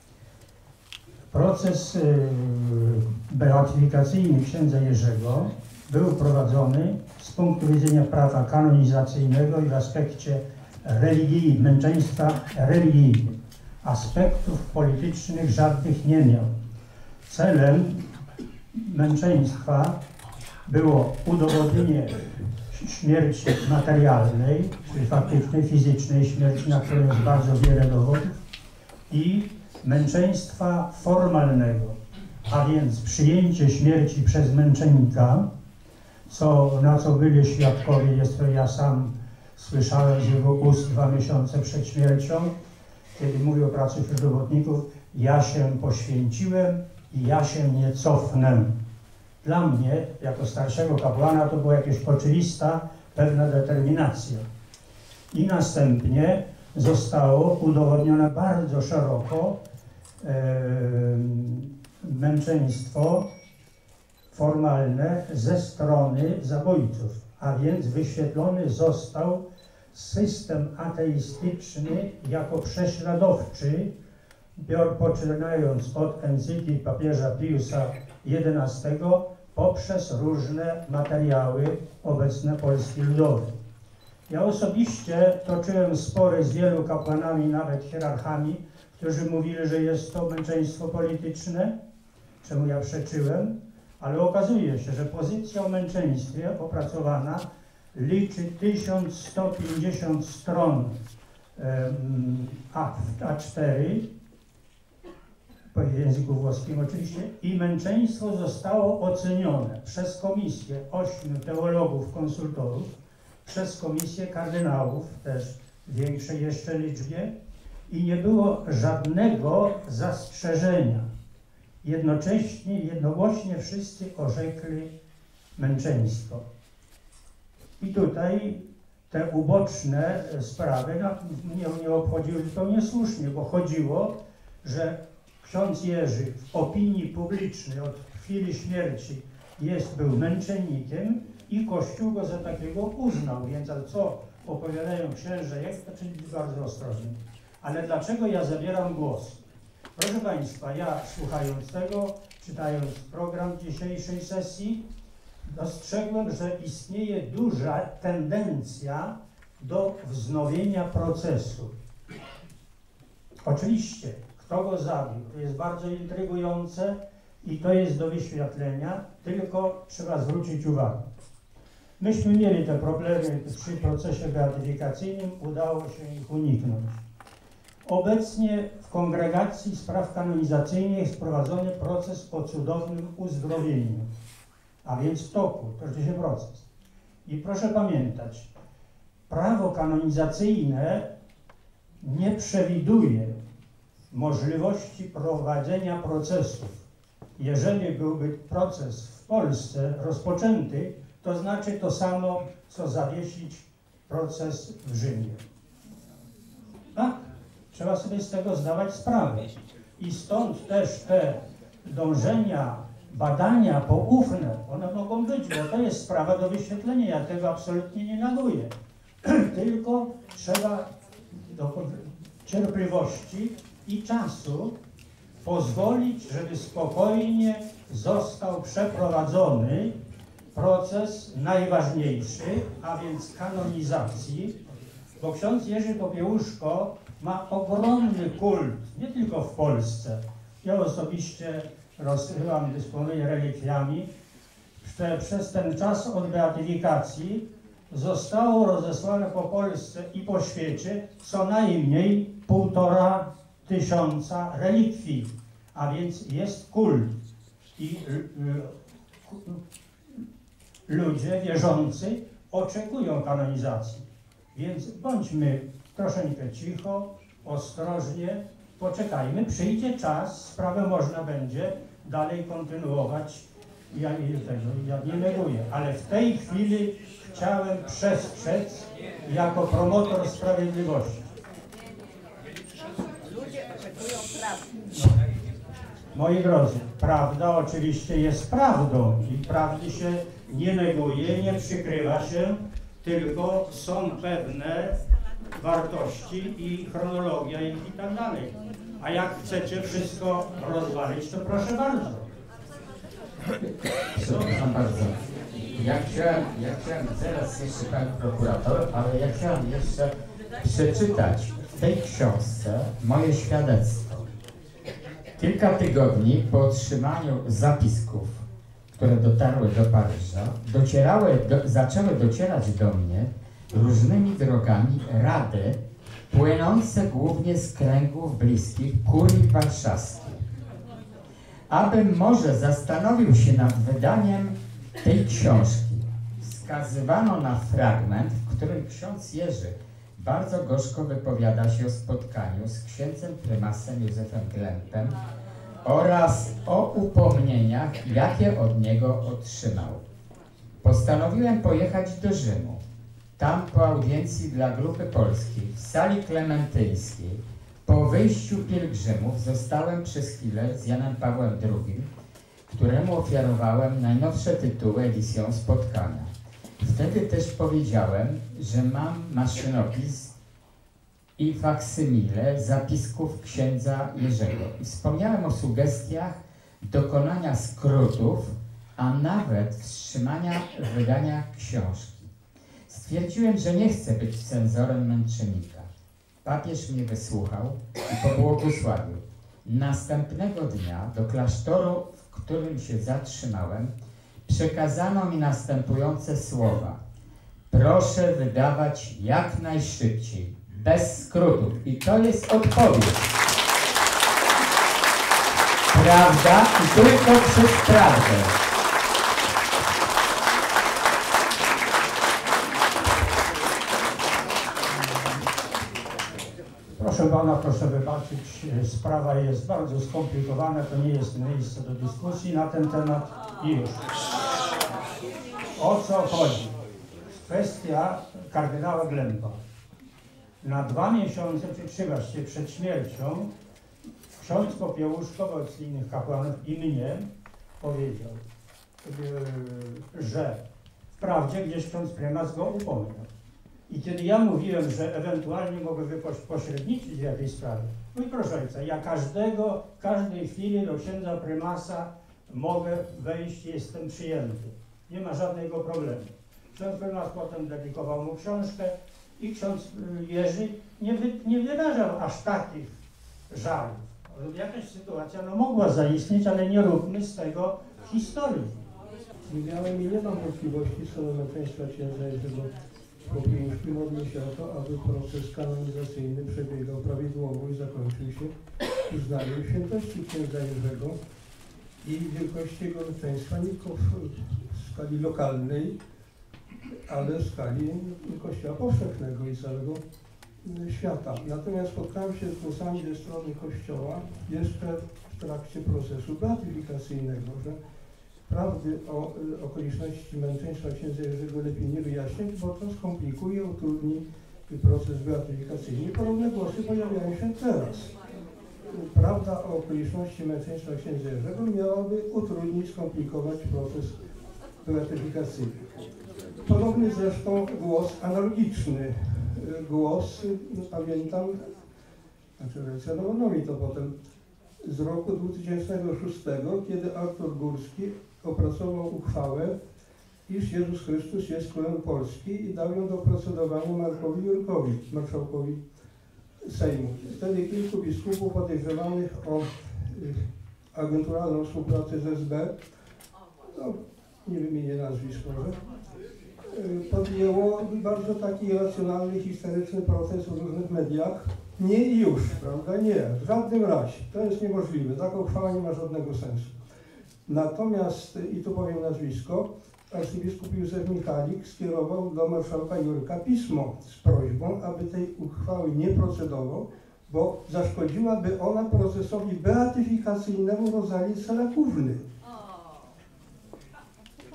proces beatyfikacyjny księdza Jerzego był prowadzony z punktu widzenia prawa kanonizacyjnego i w aspekcie religii, męczeństwa religijnym. Aspektów politycznych żadnych nie miał. Celem męczeństwa było udowodnienie śmierci materialnej, czyli faktycznej, fizycznej śmierci, na której jest bardzo wiele dowodów, i męczeństwa formalnego, a więc przyjęcie śmierci przez męczennika, na co byli świadkowie, jest to ja sam słyszałem z jego ust 2 miesiące przed śmiercią, kiedy mówił o pracy wśród robotników: ja się poświęciłem i ja się nie cofnę. Dla mnie, jako starszego kapłana, to była jakaś oczywista, pewna determinacja. I następnie zostało udowodnione bardzo szeroko męczeństwo formalne ze strony zabójców, a więc wyświetlony został system ateistyczny jako prześladowczy, poczynając od encykli papieża Piusa XI poprzez różne materiały obecne Polski Ludowej. Ja osobiście toczyłem spory z wielu kapłanami, nawet hierarchami, którzy mówili, że jest to męczeństwo polityczne, czemu ja przeczyłem, ale okazuje się, że pozycja o męczeństwie opracowana liczy 1150 stron A4, po języku włoskim oczywiście, i męczeństwo zostało ocenione przez komisję 8 teologów, konsultorów, przez komisję kardynałów, też w większej jeszcze liczbie, i nie było żadnego zastrzeżenia. Jednogłośnie wszyscy orzekli męczeństwo. I tutaj te uboczne sprawy mnie nie obchodziły zupełnie słusznie, bo chodziło, że ksiądz Jerzy w opinii publicznej od chwili śmierci był męczennikiem i Kościół go za takiego uznał, więc co opowiadają księże, jak to czynić bardzo ostrożnie. Ale dlaczego ja zabieram głos? Proszę Państwa, ja słuchając tego, czytając program dzisiejszej sesji, dostrzegłem, że istnieje duża tendencja do wznowienia procesu. Oczywiście, kto go zabił, to jest bardzo intrygujące i to jest do wyświetlenia, tylko trzeba zwrócić uwagę. Myśmy mieli te problemy przy procesie beatyfikacyjnym, udało się ich uniknąć. Obecnie w Kongregacji Spraw Kanonizacyjnych jest prowadzony proces o cudownym uzdrowieniu, a więc w toku, toczy się proces. I proszę pamiętać, prawo kanonizacyjne nie przewiduje możliwości prowadzenia procesów. Jeżeli byłby proces w Polsce rozpoczęty, to znaczy to samo, co zawiesić proces w Rzymie. Tak? Trzeba sobie z tego zdawać sprawę. I stąd też te dążenia, badania poufne, one mogą być, bo to jest sprawa do wyświetlenia. Ja tego absolutnie nie neguję. Tylko trzeba do cierpliwości i czasu pozwolić, żeby spokojnie został przeprowadzony proces najważniejszy, a więc kanonizacji, bo ksiądz Jerzy Popiełuszko ma ogromny kult, nie tylko w Polsce. Ja osobiście rozsyłam, dysponuję relikwiami. Przez ten czas od beatyfikacji zostało rozesłane po Polsce i po świecie co najmniej 1500 relikwii, a więc jest kult. I ludzie wierzący oczekują kanonizacji. Więc bądźmy troszeczkę cicho, ostrożnie, poczekajmy, przyjdzie czas, sprawę można będzie dalej kontynuować Ja nie neguję, ale w tej chwili chciałem przestrzec jako promotor sprawiedliwości. Ludzie oczekują prawdy. Moi drodzy, prawda oczywiście jest prawdą i prawdy się nie neguje, nie przykrywa się, tylko są pewne wartości i chronologia i tak dalej. A jak chcecie wszystko rozwalić, to proszę bardzo. Przepraszam bardzo. Ja chciałem zaraz jeszcze pan prokurator, ale ja chciałem jeszcze przeczytać w tej książce moje świadectwo. Kilka tygodni po otrzymaniu zapisków, które dotarły do Paryża, zaczęły docierać do mnie różnymi drogami rady płynące głównie z kręgów bliskich kurii warszawskiej. Abym może zastanowił się nad wydaniem tej książki, wskazywano na fragment, w którym ksiądz Jerzy bardzo gorzko wypowiada się o spotkaniu z księdzem prymasem Józefem Glempem oraz o upomnieniach, jakie od niego otrzymał. Postanowiłem pojechać do Rzymu. Tam po audiencji dla Grupy Polskiej w sali klementyńskiej po wyjściu pielgrzymów zostałem przez chwilę z Janem Pawłem II, któremu ofiarowałem najnowsze tytuły edycją spotkania. Wtedy też powiedziałem, że mam maszynopis i faksymile zapisków księdza Jerzego. I wspomniałem o sugestiach dokonania skrótów, a nawet wstrzymania wydania książki. Stwierdziłem, że nie chcę być cenzorem męczennika. Papież mnie wysłuchał i pobłogosławił. Następnego dnia do klasztoru, w którym się zatrzymałem, przekazano mi następujące słowa. Proszę wydawać jak najszybciej, bez skrótów. I to jest odpowiedź. Prawda i tylko przez prawdę. Proszę pana, proszę wybaczyć, sprawa jest bardzo skomplikowana, to nie jest miejsce do dyskusji na ten temat i już. O co chodzi? Kwestia kardynała Glempa. Na 2 miesiące, przepraszam, przed śmiercią ksiądz Popiełuszko wobec innych kapłanów i mnie powiedział, że wprawdzie gdzieś ksiądz prymas go upomniał. I kiedy ja mówiłem, że ewentualnie mogę pośredniczyć w jakiejś sprawie, no i proszę ojca, ja każdej chwili do księdza prymasa mogę wejść, jestem przyjęty. Nie ma żadnego problemu. Ksiądz prymas potem dedykował mu książkę i ksiądz Jerzy nie wyrażał aż takich żalów. Jakaś sytuacja mogła zaistnieć, ale nie róbmy z tego historii. Nie miałem i nie mam wątpliwości co do męczeństwa księdza Jerzego Popiełuszki. Modlę się o to, aby proces kanonizacyjny przebiegał prawidłowo i zakończył się uznaniem świętości księdza Jerzego i wielkości jego męczeństwa nie tylko w skali lokalnej, ale w skali Kościoła powszechnego i całego świata. Natomiast spotkałem się z głosami ze strony Kościoła jeszcze w trakcie procesu beatyfikacyjnego, że prawdy o okoliczności męczeństwa księdza Jerzego lepiej nie wyjaśniać, bo to skomplikuje, utrudni proces beatyfikacyjny. Podobne głosy pojawiają się teraz. Prawda o okoliczności męczeństwa księdza Jerzego miałaby utrudnić, skomplikować proces beatyfikacyjny. Podobny zresztą głos, analogiczny głos, pamiętam, relacjonował mi to potem, z roku 2006, kiedy Artur Górski opracował uchwałę, iż Jezus Chrystus jest Królem Polski i dał ją do procedowania Markowi Jurkowi, marszałkowi Sejmu. Wtedy kilku biskupów podejrzewanych o agenturalną współpracę z SB, no, nie wymienię nazwisk może, podjęło bardzo taki racjonalny, historyczny proces w różnych mediach. Nie i już, prawda? Nie, w żadnym razie. To jest niemożliwe. Taka uchwała nie ma żadnego sensu. Natomiast, i tu powiem nazwisko, arcybiskup Józef Michalik skierował do marszałka Jurka pismo z prośbą, aby tej uchwały nie procedował, bo zaszkodziłaby ona procesowi beatyfikacyjnemu Rosalii Selakówny.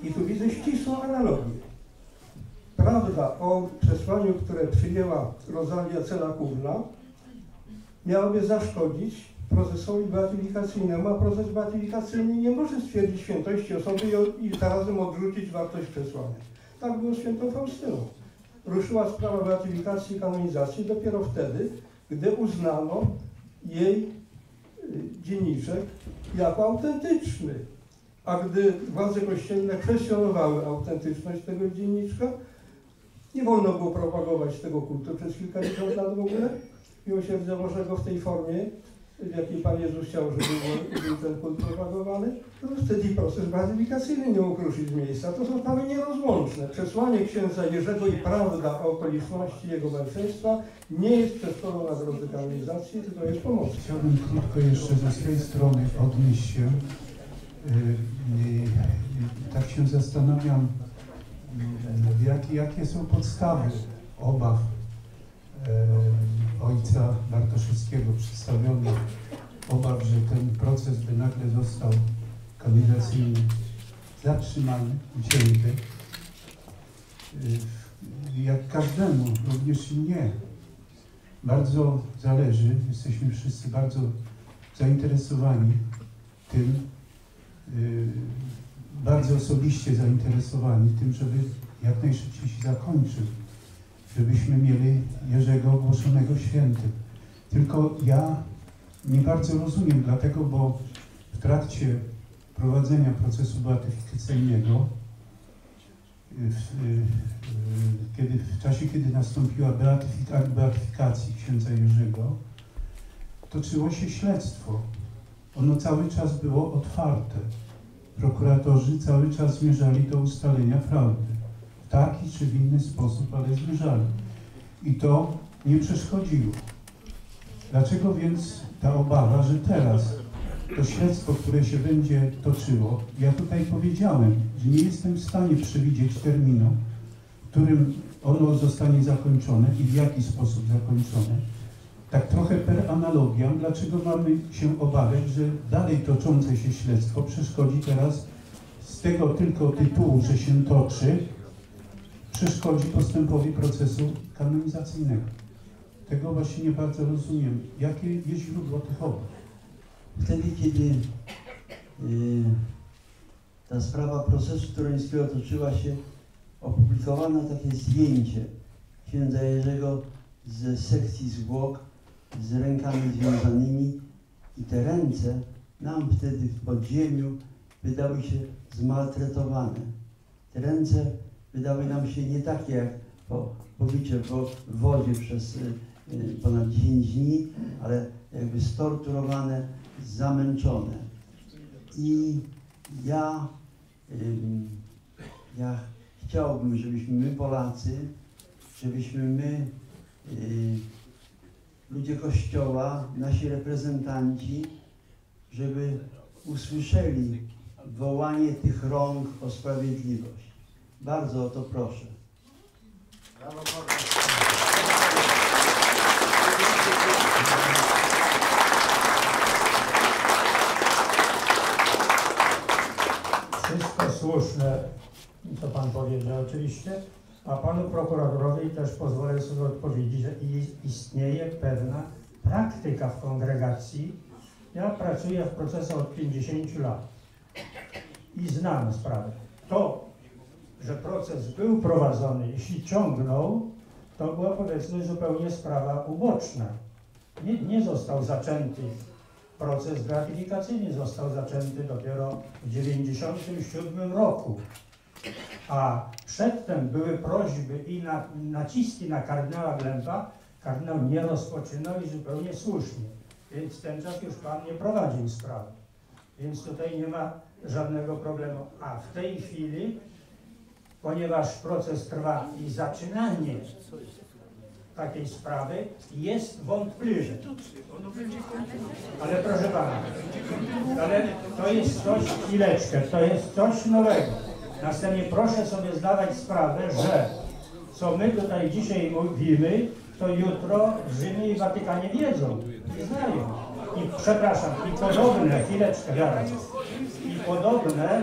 I tu widzę ścisłą analogię. Prawda o przesłaniu, które przyjęła Rosalia Cela-Kurna, miałaby zaszkodzić procesowi beatyfikacyjnemu, a proces beatyfikacyjny nie może stwierdzić świętości osoby i zarazem odrzucić wartość przesłania. Tak było z świętą Faustyną. Ruszyła sprawa beatyfikacji i kanonizacji dopiero wtedy, gdy uznano jej dzienniczek jako autentyczny. A gdy władze kościelne kwestionowały autentyczność tego dzienniczka, nie wolno było propagować tego kultu przez kilkadziesiąt lat w ogóle. Miłosierdzia Bożego w tej formie, w jakiej Pan Jezus chciał, żeby był ten kult propagowany, to wtedy proces beatyfikacyjny nie mógł ruszyć z miejsca. To są sprawy nierozłączne. Przesłanie księdza Jerzego i prawda o okoliczności jego męczeństwa nie jest przeszkodą na drodze kanonizacji, tylko jest pomocą. Chciałbym krótko jeszcze ze swojej strony odnieść się. Tak się zastanawiam, jakie są podstawy obaw ojca Bartoszewskiego przedstawionych, obaw, że ten proces by nagle został kanonizacyjny zatrzymany, ucięty. Jak każdemu, również i mnie, bardzo zależy, jesteśmy wszyscy bardzo zainteresowani tym, bardzo osobiście zainteresowani tym, żeby jak najszybciej się zakończył, żebyśmy mieli Jerzego ogłoszonego świętym. Tylko ja nie bardzo rozumiem, dlatego, bo w trakcie prowadzenia procesu beatyfikacyjnego, w czasie, kiedy nastąpiła beatyfikacji księdza Jerzego, toczyło się śledztwo. Ono cały czas było otwarte. Prokuratorzy cały czas zmierzali do ustalenia prawdy. W taki czy w inny sposób, ale zmierzali. I to nie przeszkodziło. Dlaczego więc ta obawa, że teraz to śledztwo, które się będzie toczyło, ja tutaj powiedziałem, że nie jestem w stanie przewidzieć terminu, w którym ono zostanie zakończone i w jaki sposób zakończone. Tak trochę per analogiam, dlaczego mamy się obawiać, że dalej toczące się śledztwo przeszkodzi teraz z tego tylko tytułu, że się toczy, przeszkodzi postępowi procesu kanonizacyjnego. Tego właśnie nie bardzo rozumiem. Jakie jest źródło tych obaw? Wtedy, kiedy ta sprawa procesu toruńskiego toczyła się, opublikowano takie zdjęcie księdza Jerzego z sekcji zwłok, z rękami związanymi i te ręce nam wtedy w podziemiu wydały się zmaltretowane. Te ręce wydały nam się nie takie jak po pobycie w wodzie przez ponad 10 dni, ale jakby storturowane, zamęczone. I ja chciałbym, żebyśmy my Polacy, żebyśmy my ludzie Kościoła, nasi reprezentanci, żeby usłyszeli wołanie tych rąk o sprawiedliwość. Bardzo o to proszę. Wszystko słuszne, co Pan powiedział oczywiście, a Panu prokuratorowi też pozwolę sobie odpowiedzieć, że istnieje pewna praktyka w kongregacji. Ja pracuję w procesach od 50 lat i znam sprawę. To, że proces był prowadzony, jeśli ciągnął, to była, powiedzmy, zupełnie sprawa uboczna. Nie został zaczęty proces beatyfikacyjny, został zaczęty dopiero w 1997 roku. A przedtem były prośby i naciski na kardynała Glępa. Kardynał nie rozpoczynał i zupełnie słusznie. Więc ten czas już Pan nie prowadził sprawy. Więc tutaj nie ma żadnego problemu. A w tej chwili, ponieważ proces trwa i zaczynanie takiej sprawy jest wątpliwe. Ale proszę Pana, ale to jest coś, chwileczkę, to jest coś nowego. Następnie proszę sobie zdawać sprawę, że co my tutaj dzisiaj mówimy, to jutro w Rzymie i Watykanie wiedzą i znają. I przepraszam, i podobne, chwileczkę, zaraz. I podobne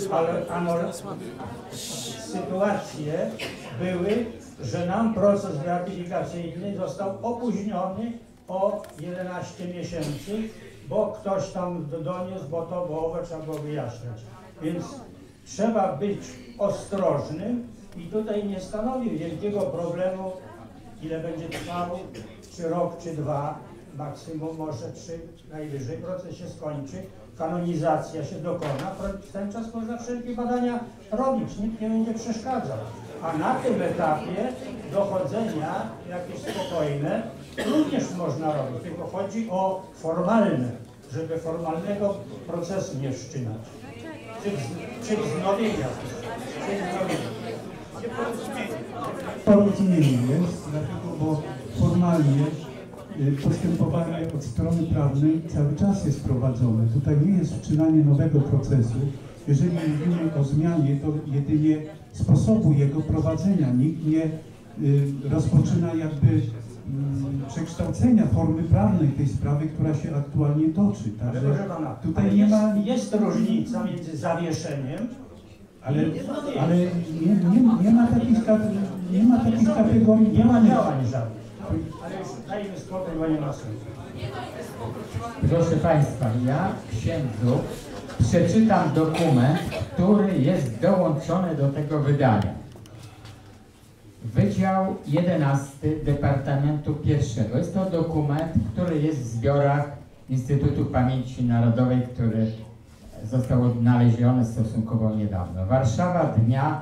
sytuacje były, że nam proces beatyfikacyjny został opóźniony o 11 miesięcy, bo ktoś tam doniósł, bo to było owe, trzeba było wyjaśniać. Więc trzeba być ostrożnym i tutaj nie stanowi wielkiego problemu, ile będzie trwało, czy rok, czy 2, maksimum może 3, najwyżej proces się skończy, kanonizacja się dokona, w ten czas można wszelkie badania robić, nikt nie będzie przeszkadzał. A na tym etapie dochodzenia, jakieś spokojne, również można robić, tylko chodzi o formalne, żeby formalnego procesu nie wszczynać. Czy wznowienia. Porozumienie jest, dlatego, bo formalnie postępowanie od strony prawnej cały czas jest prowadzone. Tutaj nie jest wszczynanie nowego procesu. Jeżeli mówimy o zmianie, to jedynie sposobu jego prowadzenia. Nikt nie rozpoczyna jakby przekształcenia formy prawnej tej sprawy, która się aktualnie toczy. Także tutaj nie ma... Jest różnica między zawieszeniem, ale nie ma takich kategorii. Nie ma działań żadnych. Ale już dajmy spokój, bo nie ma sensu. Proszę Państwa, ja księdzu przeczytam dokument, który jest dołączony do tego wydania. Wydział 11 Departamentu I. Jest to dokument, który jest w zbiorach Instytutu Pamięci Narodowej, który został odnaleziony stosunkowo niedawno. Warszawa, dnia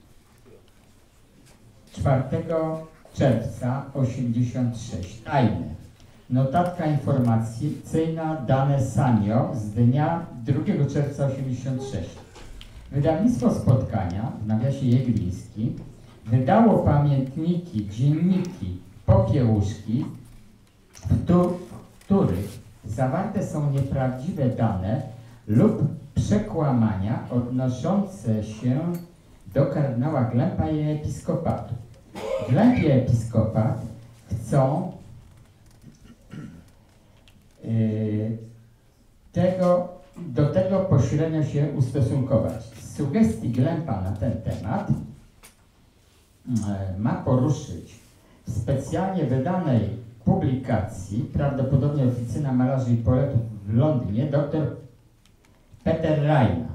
4 czerwca 86. Tajne. Notatka informacyjna dane Sanio z dnia 2 czerwca 86. Wydawnictwo Spotkania, w nawiasie Jegliński, wydało pamiętniki, dzienniki, popiełuszki, w których zawarte są nieprawdziwe dane lub przekłamania odnoszące się do kardynała Glempa i episkopatu. Glemp i episkopat chcą do tego pośrednio się ustosunkować. Z sugestii Glempa na ten temat ma poruszyć w specjalnie wydanej publikacji, prawdopodobnie Oficyna Malarzy i Poetów w Londynie, dr Peter Reina.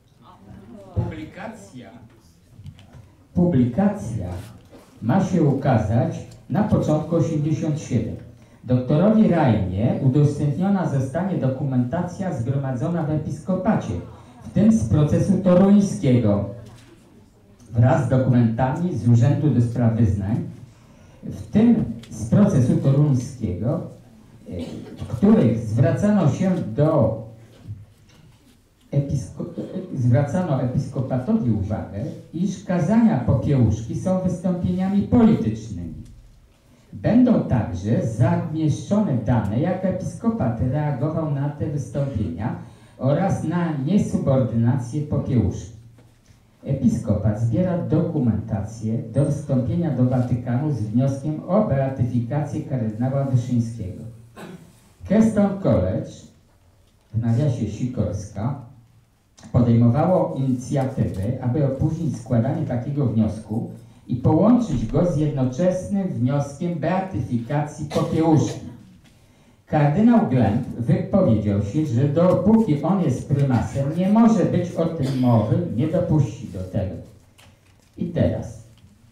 Publikacja ma się ukazać na początku 87. Doktorowi Rainie udostępniona zostanie dokumentacja zgromadzona w episkopacie, w tym z procesu toruńskiego, wraz z dokumentami z Urzędu do Spraw Wyznań, w tym z procesu toruńskiego, w których zwracano episkopatowi uwagę, iż kazania popiełuszki są wystąpieniami politycznymi. Będą także zamieszczone dane, jak episkopat reagował na te wystąpienia oraz na niesubordynację popiełuszki. Episkopat zbiera dokumentację do wstąpienia do Watykanu z wnioskiem o beatyfikację kardynała Wyszyńskiego. Keystone College, w nawiasie Sikorska, podejmowało inicjatywę, aby opóźnić składanie takiego wniosku i połączyć go z jednoczesnym wnioskiem beatyfikacji popiełuszki. Kardynał Glemp wypowiedział się, że dopóki on jest prymasem, nie może być o tym mowy, nie dopuści do tego. I teraz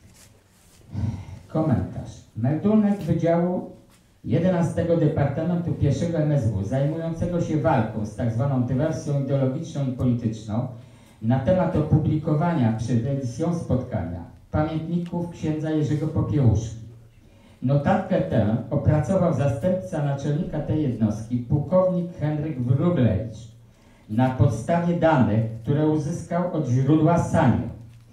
komentarz. Meldunek Wydziału 11 Departamentu I MSW, zajmującego się walką z tak zwaną dywersją ideologiczną i polityczną, na temat opublikowania przed edycją Spotkania pamiętników księdza Jerzego Popiełuszki. Notatkę tę opracował zastępca naczelnika tej jednostki, pułkownik Henryk Wróblewicz, na podstawie danych, które uzyskał od źródła Sanio.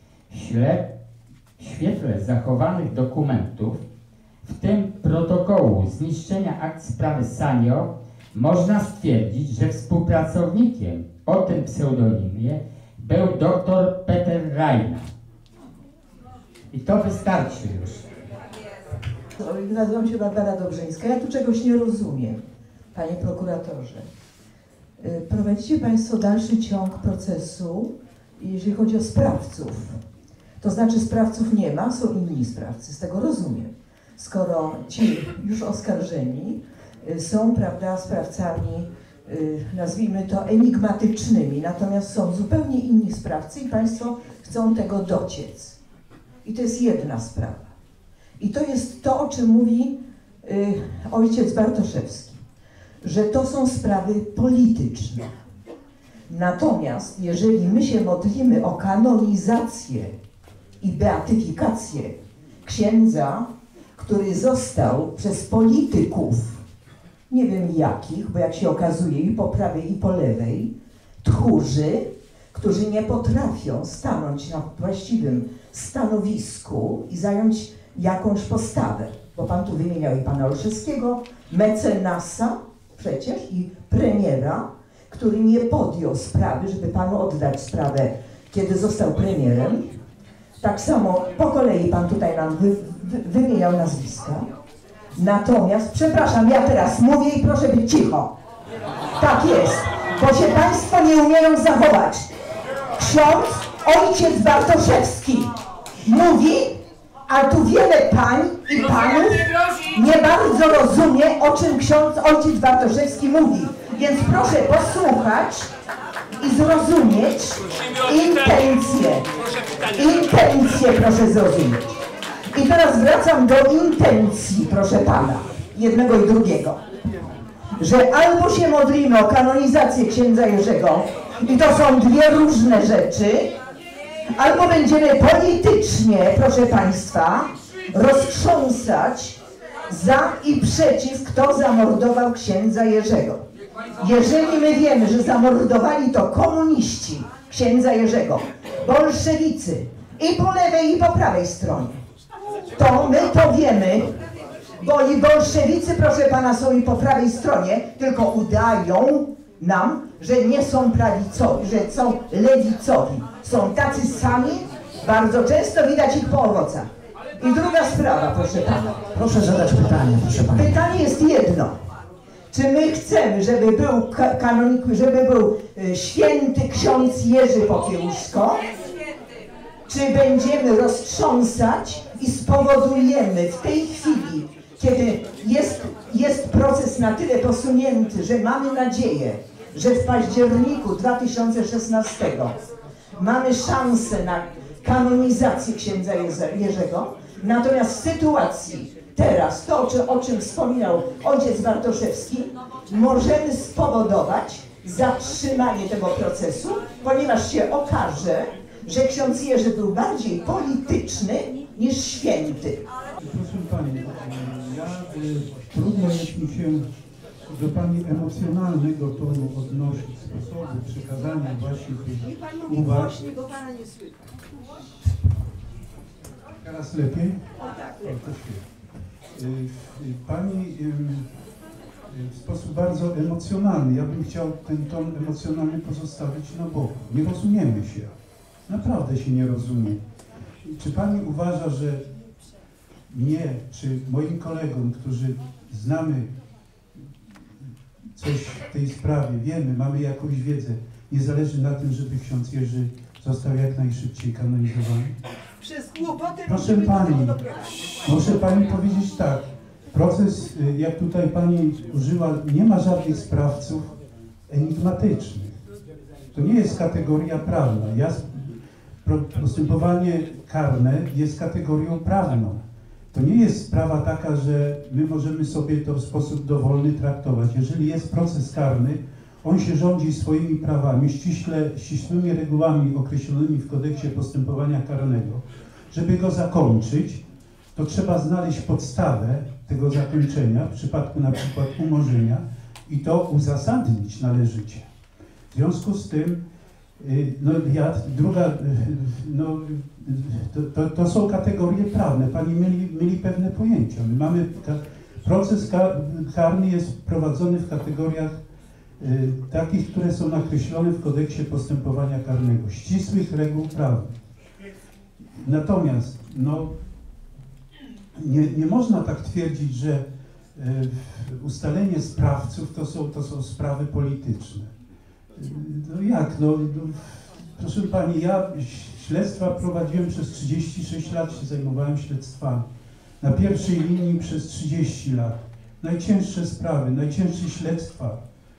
W świetle zachowanych dokumentów, w tym protokołu zniszczenia akt sprawy Sanio, można stwierdzić, że współpracownikiem o tym pseudonimie był dr Peter Reina. I to wystarczy już. Nazywam się Barbara Dobrzyńska. Ja tu czegoś nie rozumiem, panie prokuratorze. prowadzicie Państwo dalszy ciąg procesu, jeżeli chodzi o sprawców. To znaczy sprawców nie ma, są inni sprawcy, z tego rozumiem. Skoro ci już oskarżeni są, prawda, sprawcami, nazwijmy to enigmatycznymi, natomiast są zupełnie inni sprawcy i Państwo chcą tego dociec. I to jest jedna sprawa. I to jest to, o czym mówi ojciec Bartoszewski, że to są sprawy polityczne. Natomiast jeżeli my się modlimy o kanonizację i beatyfikację księdza, który został przez polityków, nie wiem jakich, bo jak się okazuje i po prawej i po lewej, tchórzy, którzy nie potrafią stanąć na właściwym stanowisku i zająć jakąś postawę, bo Pan tu wymieniał i pana Olszewskiego, mecenasa przecież i premiera, który nie podjął sprawy, żeby Panu oddać sprawę, kiedy został premierem. Tak samo po kolei Pan tutaj nam wymieniał nazwiska. Natomiast, przepraszam, ja teraz mówię i proszę być cicho. Tak jest, bo się Państwo nie umieją zachować. Ksiądz, ojciec Bartoszewski mówi, a tu wiele pań i panów nie bardzo rozumie, o czym ojciec Bartoszewski mówi. Więc proszę posłuchać i zrozumieć intencje. Intencje proszę zrozumieć. I teraz wracam do intencji, proszę Pana, jednego i drugiego. Że albo się modlimy o kanonizację księdza Jerzego i to są dwie różne rzeczy, albo będziemy politycznie, proszę Państwa, roztrząsać za i przeciw, kto zamordował księdza Jerzego. Jeżeli my wiemy, że zamordowali to komuniści księdza Jerzego, bolszewicy i po lewej i po prawej stronie, to my to wiemy, bo i bolszewicy, proszę Pana, są i po prawej stronie, tylko udają nam, że nie są prawicowi, że są lewicowi. Są tacy sami, bardzo często widać ich po owocach. I druga sprawa, proszę Pana. Proszę zadać pytanie, proszę Pana. Pytanie jest jedno. Czy my chcemy, żeby był kanonik, żeby był święty ksiądz Jerzy Popiełuszko? Czy będziemy roztrząsać i spowodujemy w tej chwili, kiedy jest proces na tyle posunięty, że mamy nadzieję, że w październiku 2016 mamy szansę na kanonizację księdza Jerzego, natomiast w sytuacji teraz, to o czym wspominał ojciec Bartoszewski, możemy spowodować zatrzymanie tego procesu, ponieważ się okaże, że ksiądz Jerzy był bardziej polityczny niż święty. Proszę Pani, trudno jest mi się do Pani emocjonalnego tonu odnosić, sposobu przekazania właśnie tych uwag. Głośniej, bo Pana nie słychać. Teraz lepiej? O tak. To świetnie. Pani w sposób bardzo emocjonalny, ja bym chciał ten ton emocjonalny pozostawić na boku. Nie rozumiemy się. Naprawdę się nie rozumie. Czy Pani uważa, że mnie, czy moim kolegom, którzy znamy coś w tej sprawie, wiemy, mamy jakąś wiedzę, nie zależy na tym, żeby ksiądz Jerzy został jak najszybciej kanonizowany? Przez głupotę Proszę Pani, muszę Pani powiedzieć tak, proces, jak tutaj Pani użyła, nie ma żadnych sprawców enigmatycznych. To nie jest kategoria prawna. Postępowanie karne jest kategorią prawną. To nie jest sprawa taka, że my możemy sobie to w sposób dowolny traktować. Jeżeli jest proces karny, on się rządzi swoimi prawami, ścisłymi regułami określonymi w kodeksie postępowania karnego. Żeby go zakończyć, to trzeba znaleźć podstawę tego zakończenia, w przypadku na przykład umorzenia, i to uzasadnić należycie. W związku z tym, to są kategorie prawne. Pani mieli pewne pojęcia. My mamy, proces karny jest prowadzony w kategoriach takich, które są nakreślone w kodeksie postępowania karnego, ścisłych reguł prawnych. Natomiast nie można tak twierdzić, że ustalenie sprawców to są sprawy polityczne. No jak, no, proszę Pani, ja śledztwa prowadziłem przez 36 lat, się zajmowałem śledztwami. Na pierwszej linii przez 30 lat. Najcięższe sprawy, najcięższe śledztwa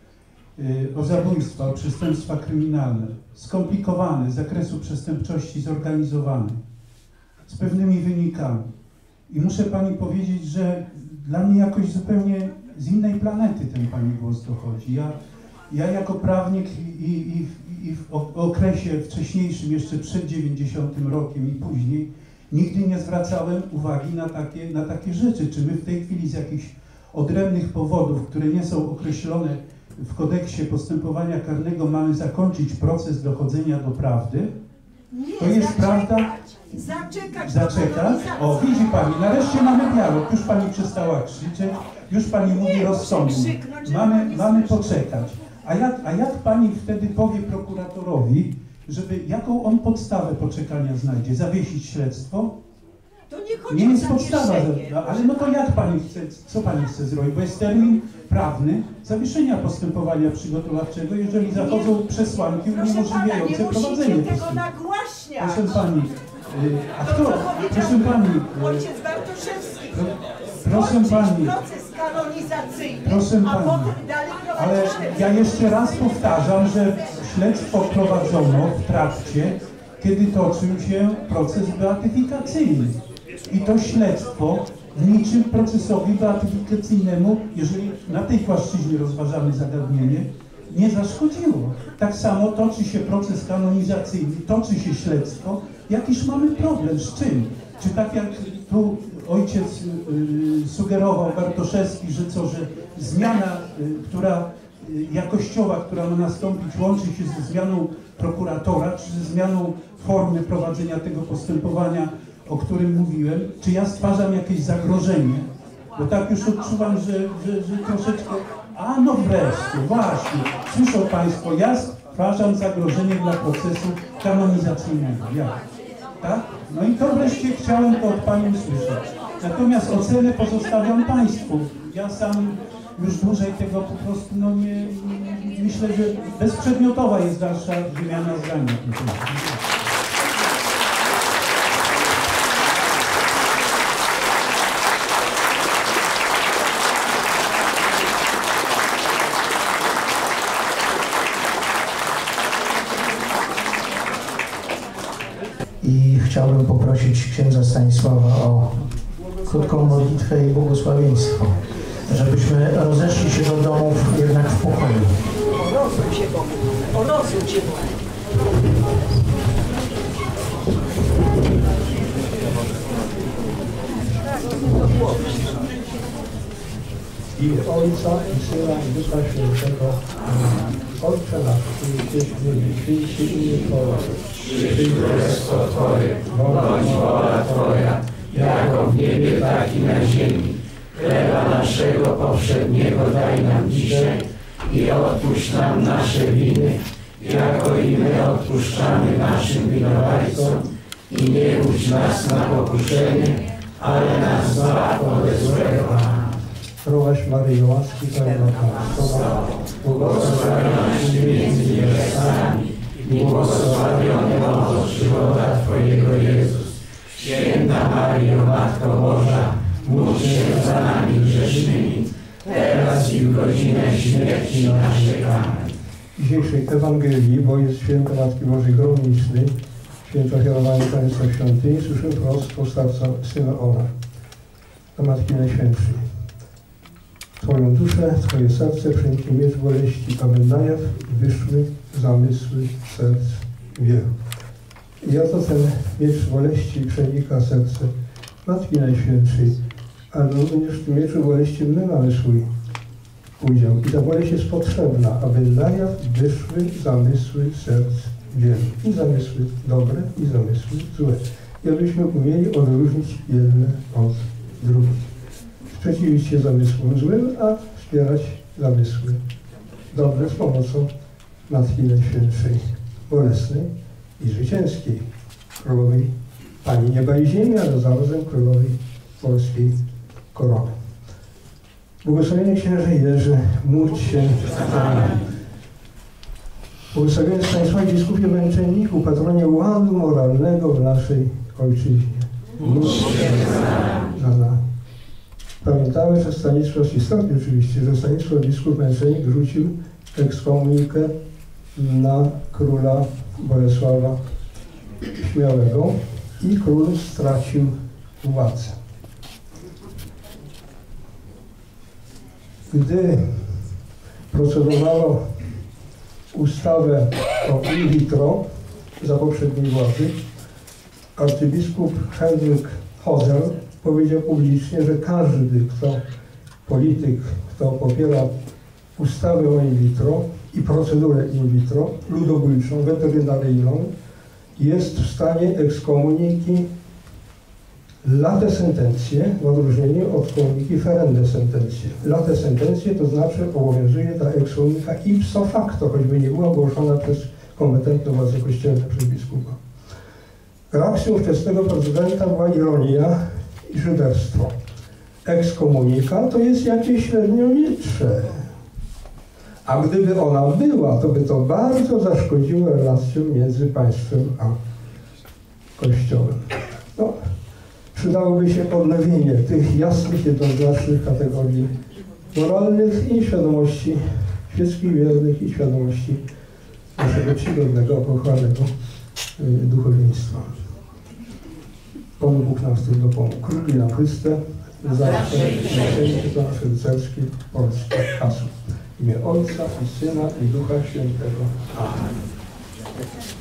o zabójstwa, o przestępstwa kryminalne, skomplikowane z zakresu przestępczości zorganizowanej, z pewnymi wynikami. I muszę Pani powiedzieć, że dla mnie jakoś zupełnie z innej planety ten Pani głos dochodzi. Ja jako prawnik i w okresie wcześniejszym, jeszcze przed 90 rokiem i później, nigdy nie zwracałem uwagi na takie rzeczy. Czy my w tej chwili z jakichś odrębnych powodów, które nie są określone w kodeksie postępowania karnego, mamy zakończyć proces dochodzenia do prawdy? Nie, to jest prawda? Zaczekać? O, widzi Pani, nareszcie mamy dialog. Już Pani przestała krzyczeć, już Pani mówi rozsądnie. Mamy poczekać. A jak Pani wtedy powie prokuratorowi, jaką on podstawę poczekania znajdzie? Zawiesić śledztwo? To nie chodzi Nie jest o podstawa, zawieszenie. ale no to jak Pani chce, co Pani chce zrobić? Bo jest termin prawny zawieszenia postępowania przygotowawczego, jeżeli zachodzą przesłanki uniemożliwiające prowadzenie tego postępowania. nagłaśniać. Proszę Pani, a kto? Proszę Pani, ojciec Bartoszewski. proszę Pani, Proces kanonizacyjny, proszę a Pani, potem dalej ale prowadzić ja jeszcze raz powtarzam, że śledztwo prowadzono w trakcie, kiedy toczył się proces beatyfikacyjny. I to śledztwo niczym procesowi beatyfikacyjnemu, jeżeli na tej płaszczyźnie rozważamy zagadnienie, nie zaszkodziło. Tak samo toczy się proces kanonizacyjny, toczy się śledztwo. Jakiż mamy problem? Z czym? Czy tak jak tu ojciec sugerował, Bartoszewski, że zmiana, jakościowa, która ma nastąpić, łączy się ze zmianą prokuratora, czy ze zmianą formy prowadzenia tego postępowania, o którym mówiłem, czy ja stwarzam jakieś zagrożenie, bo tak już odczuwam, że troszeczkę, a no wreszcie, właśnie, słyszą Państwo, ja stwarzam zagrożenie dla procesu kanonizacyjnego, tak? No i to wreszcie chciałem to od Pani usłyszeć. Natomiast ocenę pozostawiam Państwu. Ja sam już dłużej tego po prostu, no nie, myślę, że bezprzedmiotowa jest dalsza wymiana zdań. I chciałbym poprosić księdza Stanisława o krótką modlitwę i błogosławieństwo, żebyśmy rozeszli się do domów jednak w pokoju. Rozum się Bogu. O rozum się Bogu. I Ojca, i Syna, i Ducha Świętego. Ojcze nasz, który jesteś w niebie, święć się imię Twoje. Przyjdź królestwo Twoje, bądź wola Twoja, jako w niebie, tak i na ziemi. Chleba naszego powszedniego daj nam dzisiaj i odpuść nam nasze winy, jako i my odpuszczamy naszym winowajcom. I nie budź nas na pokuszenie, ale nas zbaw ode złego. Zdrowaś Maryjo, łaski pełna Pan z Tobą, Błogosławionaś Ty między niewiastami i błogosławiony owoc żywota Twojego Jezus. Święta Maryjo, Matko Boża, módl się za nami grzesznymi, teraz i w godzinę śmierci naszej. Amen. W dzisiejszej Ewangelii, bo jest święto Matki Bożej Gromnicznej, święto ofiarowanie Państwa Świątyni, słyszę wprost postawca Symeona, do Matki Najświętszej. Twoją duszę, Twoje serce przeniknie miecz boleści, aby na jaw wyszły zamysły serc wielu. I oto ten miecz boleści przenika serce Matki Najświętszej, ale również w tym mieczu boleści my mamy swój udział. I ta boleść jest potrzebna, aby na jaw wyszły zamysły serc wielu. I zamysły dobre, i zamysły złe. I abyśmy umieli odróżnić jedne od drugich. Sprzeciwić się zamysłom złym, a wspierać zamysły dobre z pomocą Matki Najświętszej, bolesnej i zwycięskiej, królowej Pani Nieba i Ziemi, ale zarazem królowej polskiej korony. Błogosławiony księże Jerzy, módl się za nami. Błogosławiony Stanisławie biskupie męczenniku, patronie ładu moralnego w naszej ojczyźnie. Pamiętamy, że Stanisław, z historii oczywiście, że Stanisław biskup męczennik rzucił ekskomunikę na króla Bolesława Śmiałego i król stracił władzę. Gdy procedowano ustawę o in vitro za poprzedniej władzy, arcybiskup Henryk Hozel powiedział publicznie, że każdy, polityk, kto popiera ustawę o in vitro i procedurę in vitro, ludobójczą, weterynaryjną, jest w stanie ekskomuniki late sentencje, w odróżnieniu od komuniki ferende sentencje. Late sentencje to znaczy obowiązuje ta ekskomunika ipso facto, choćby nie była ogłoszona przez kompetentne władze kościelne, przez biskupa. Reakcją ówczesnego prezydenta była ironia i szyderstwo. Ekskomunika to jest jakieś średniowiecze. A gdyby ona była, to by to bardzo zaszkodziło relacjom między państwem a Kościołem. No, przydałoby się odnowienie tych jasnych, jednoznacznych kategorii moralnych i świadomości świeckich wiernych i świadomości naszego czcigodnego, pochwalnego duchowieństwa. Pan Bóg nam w tym dopomógł. Krótki na Chryste, zawsze i to nasze rycerskie, polskie hasło. W imię Ojca i Syna i Ducha Świętego. Amen.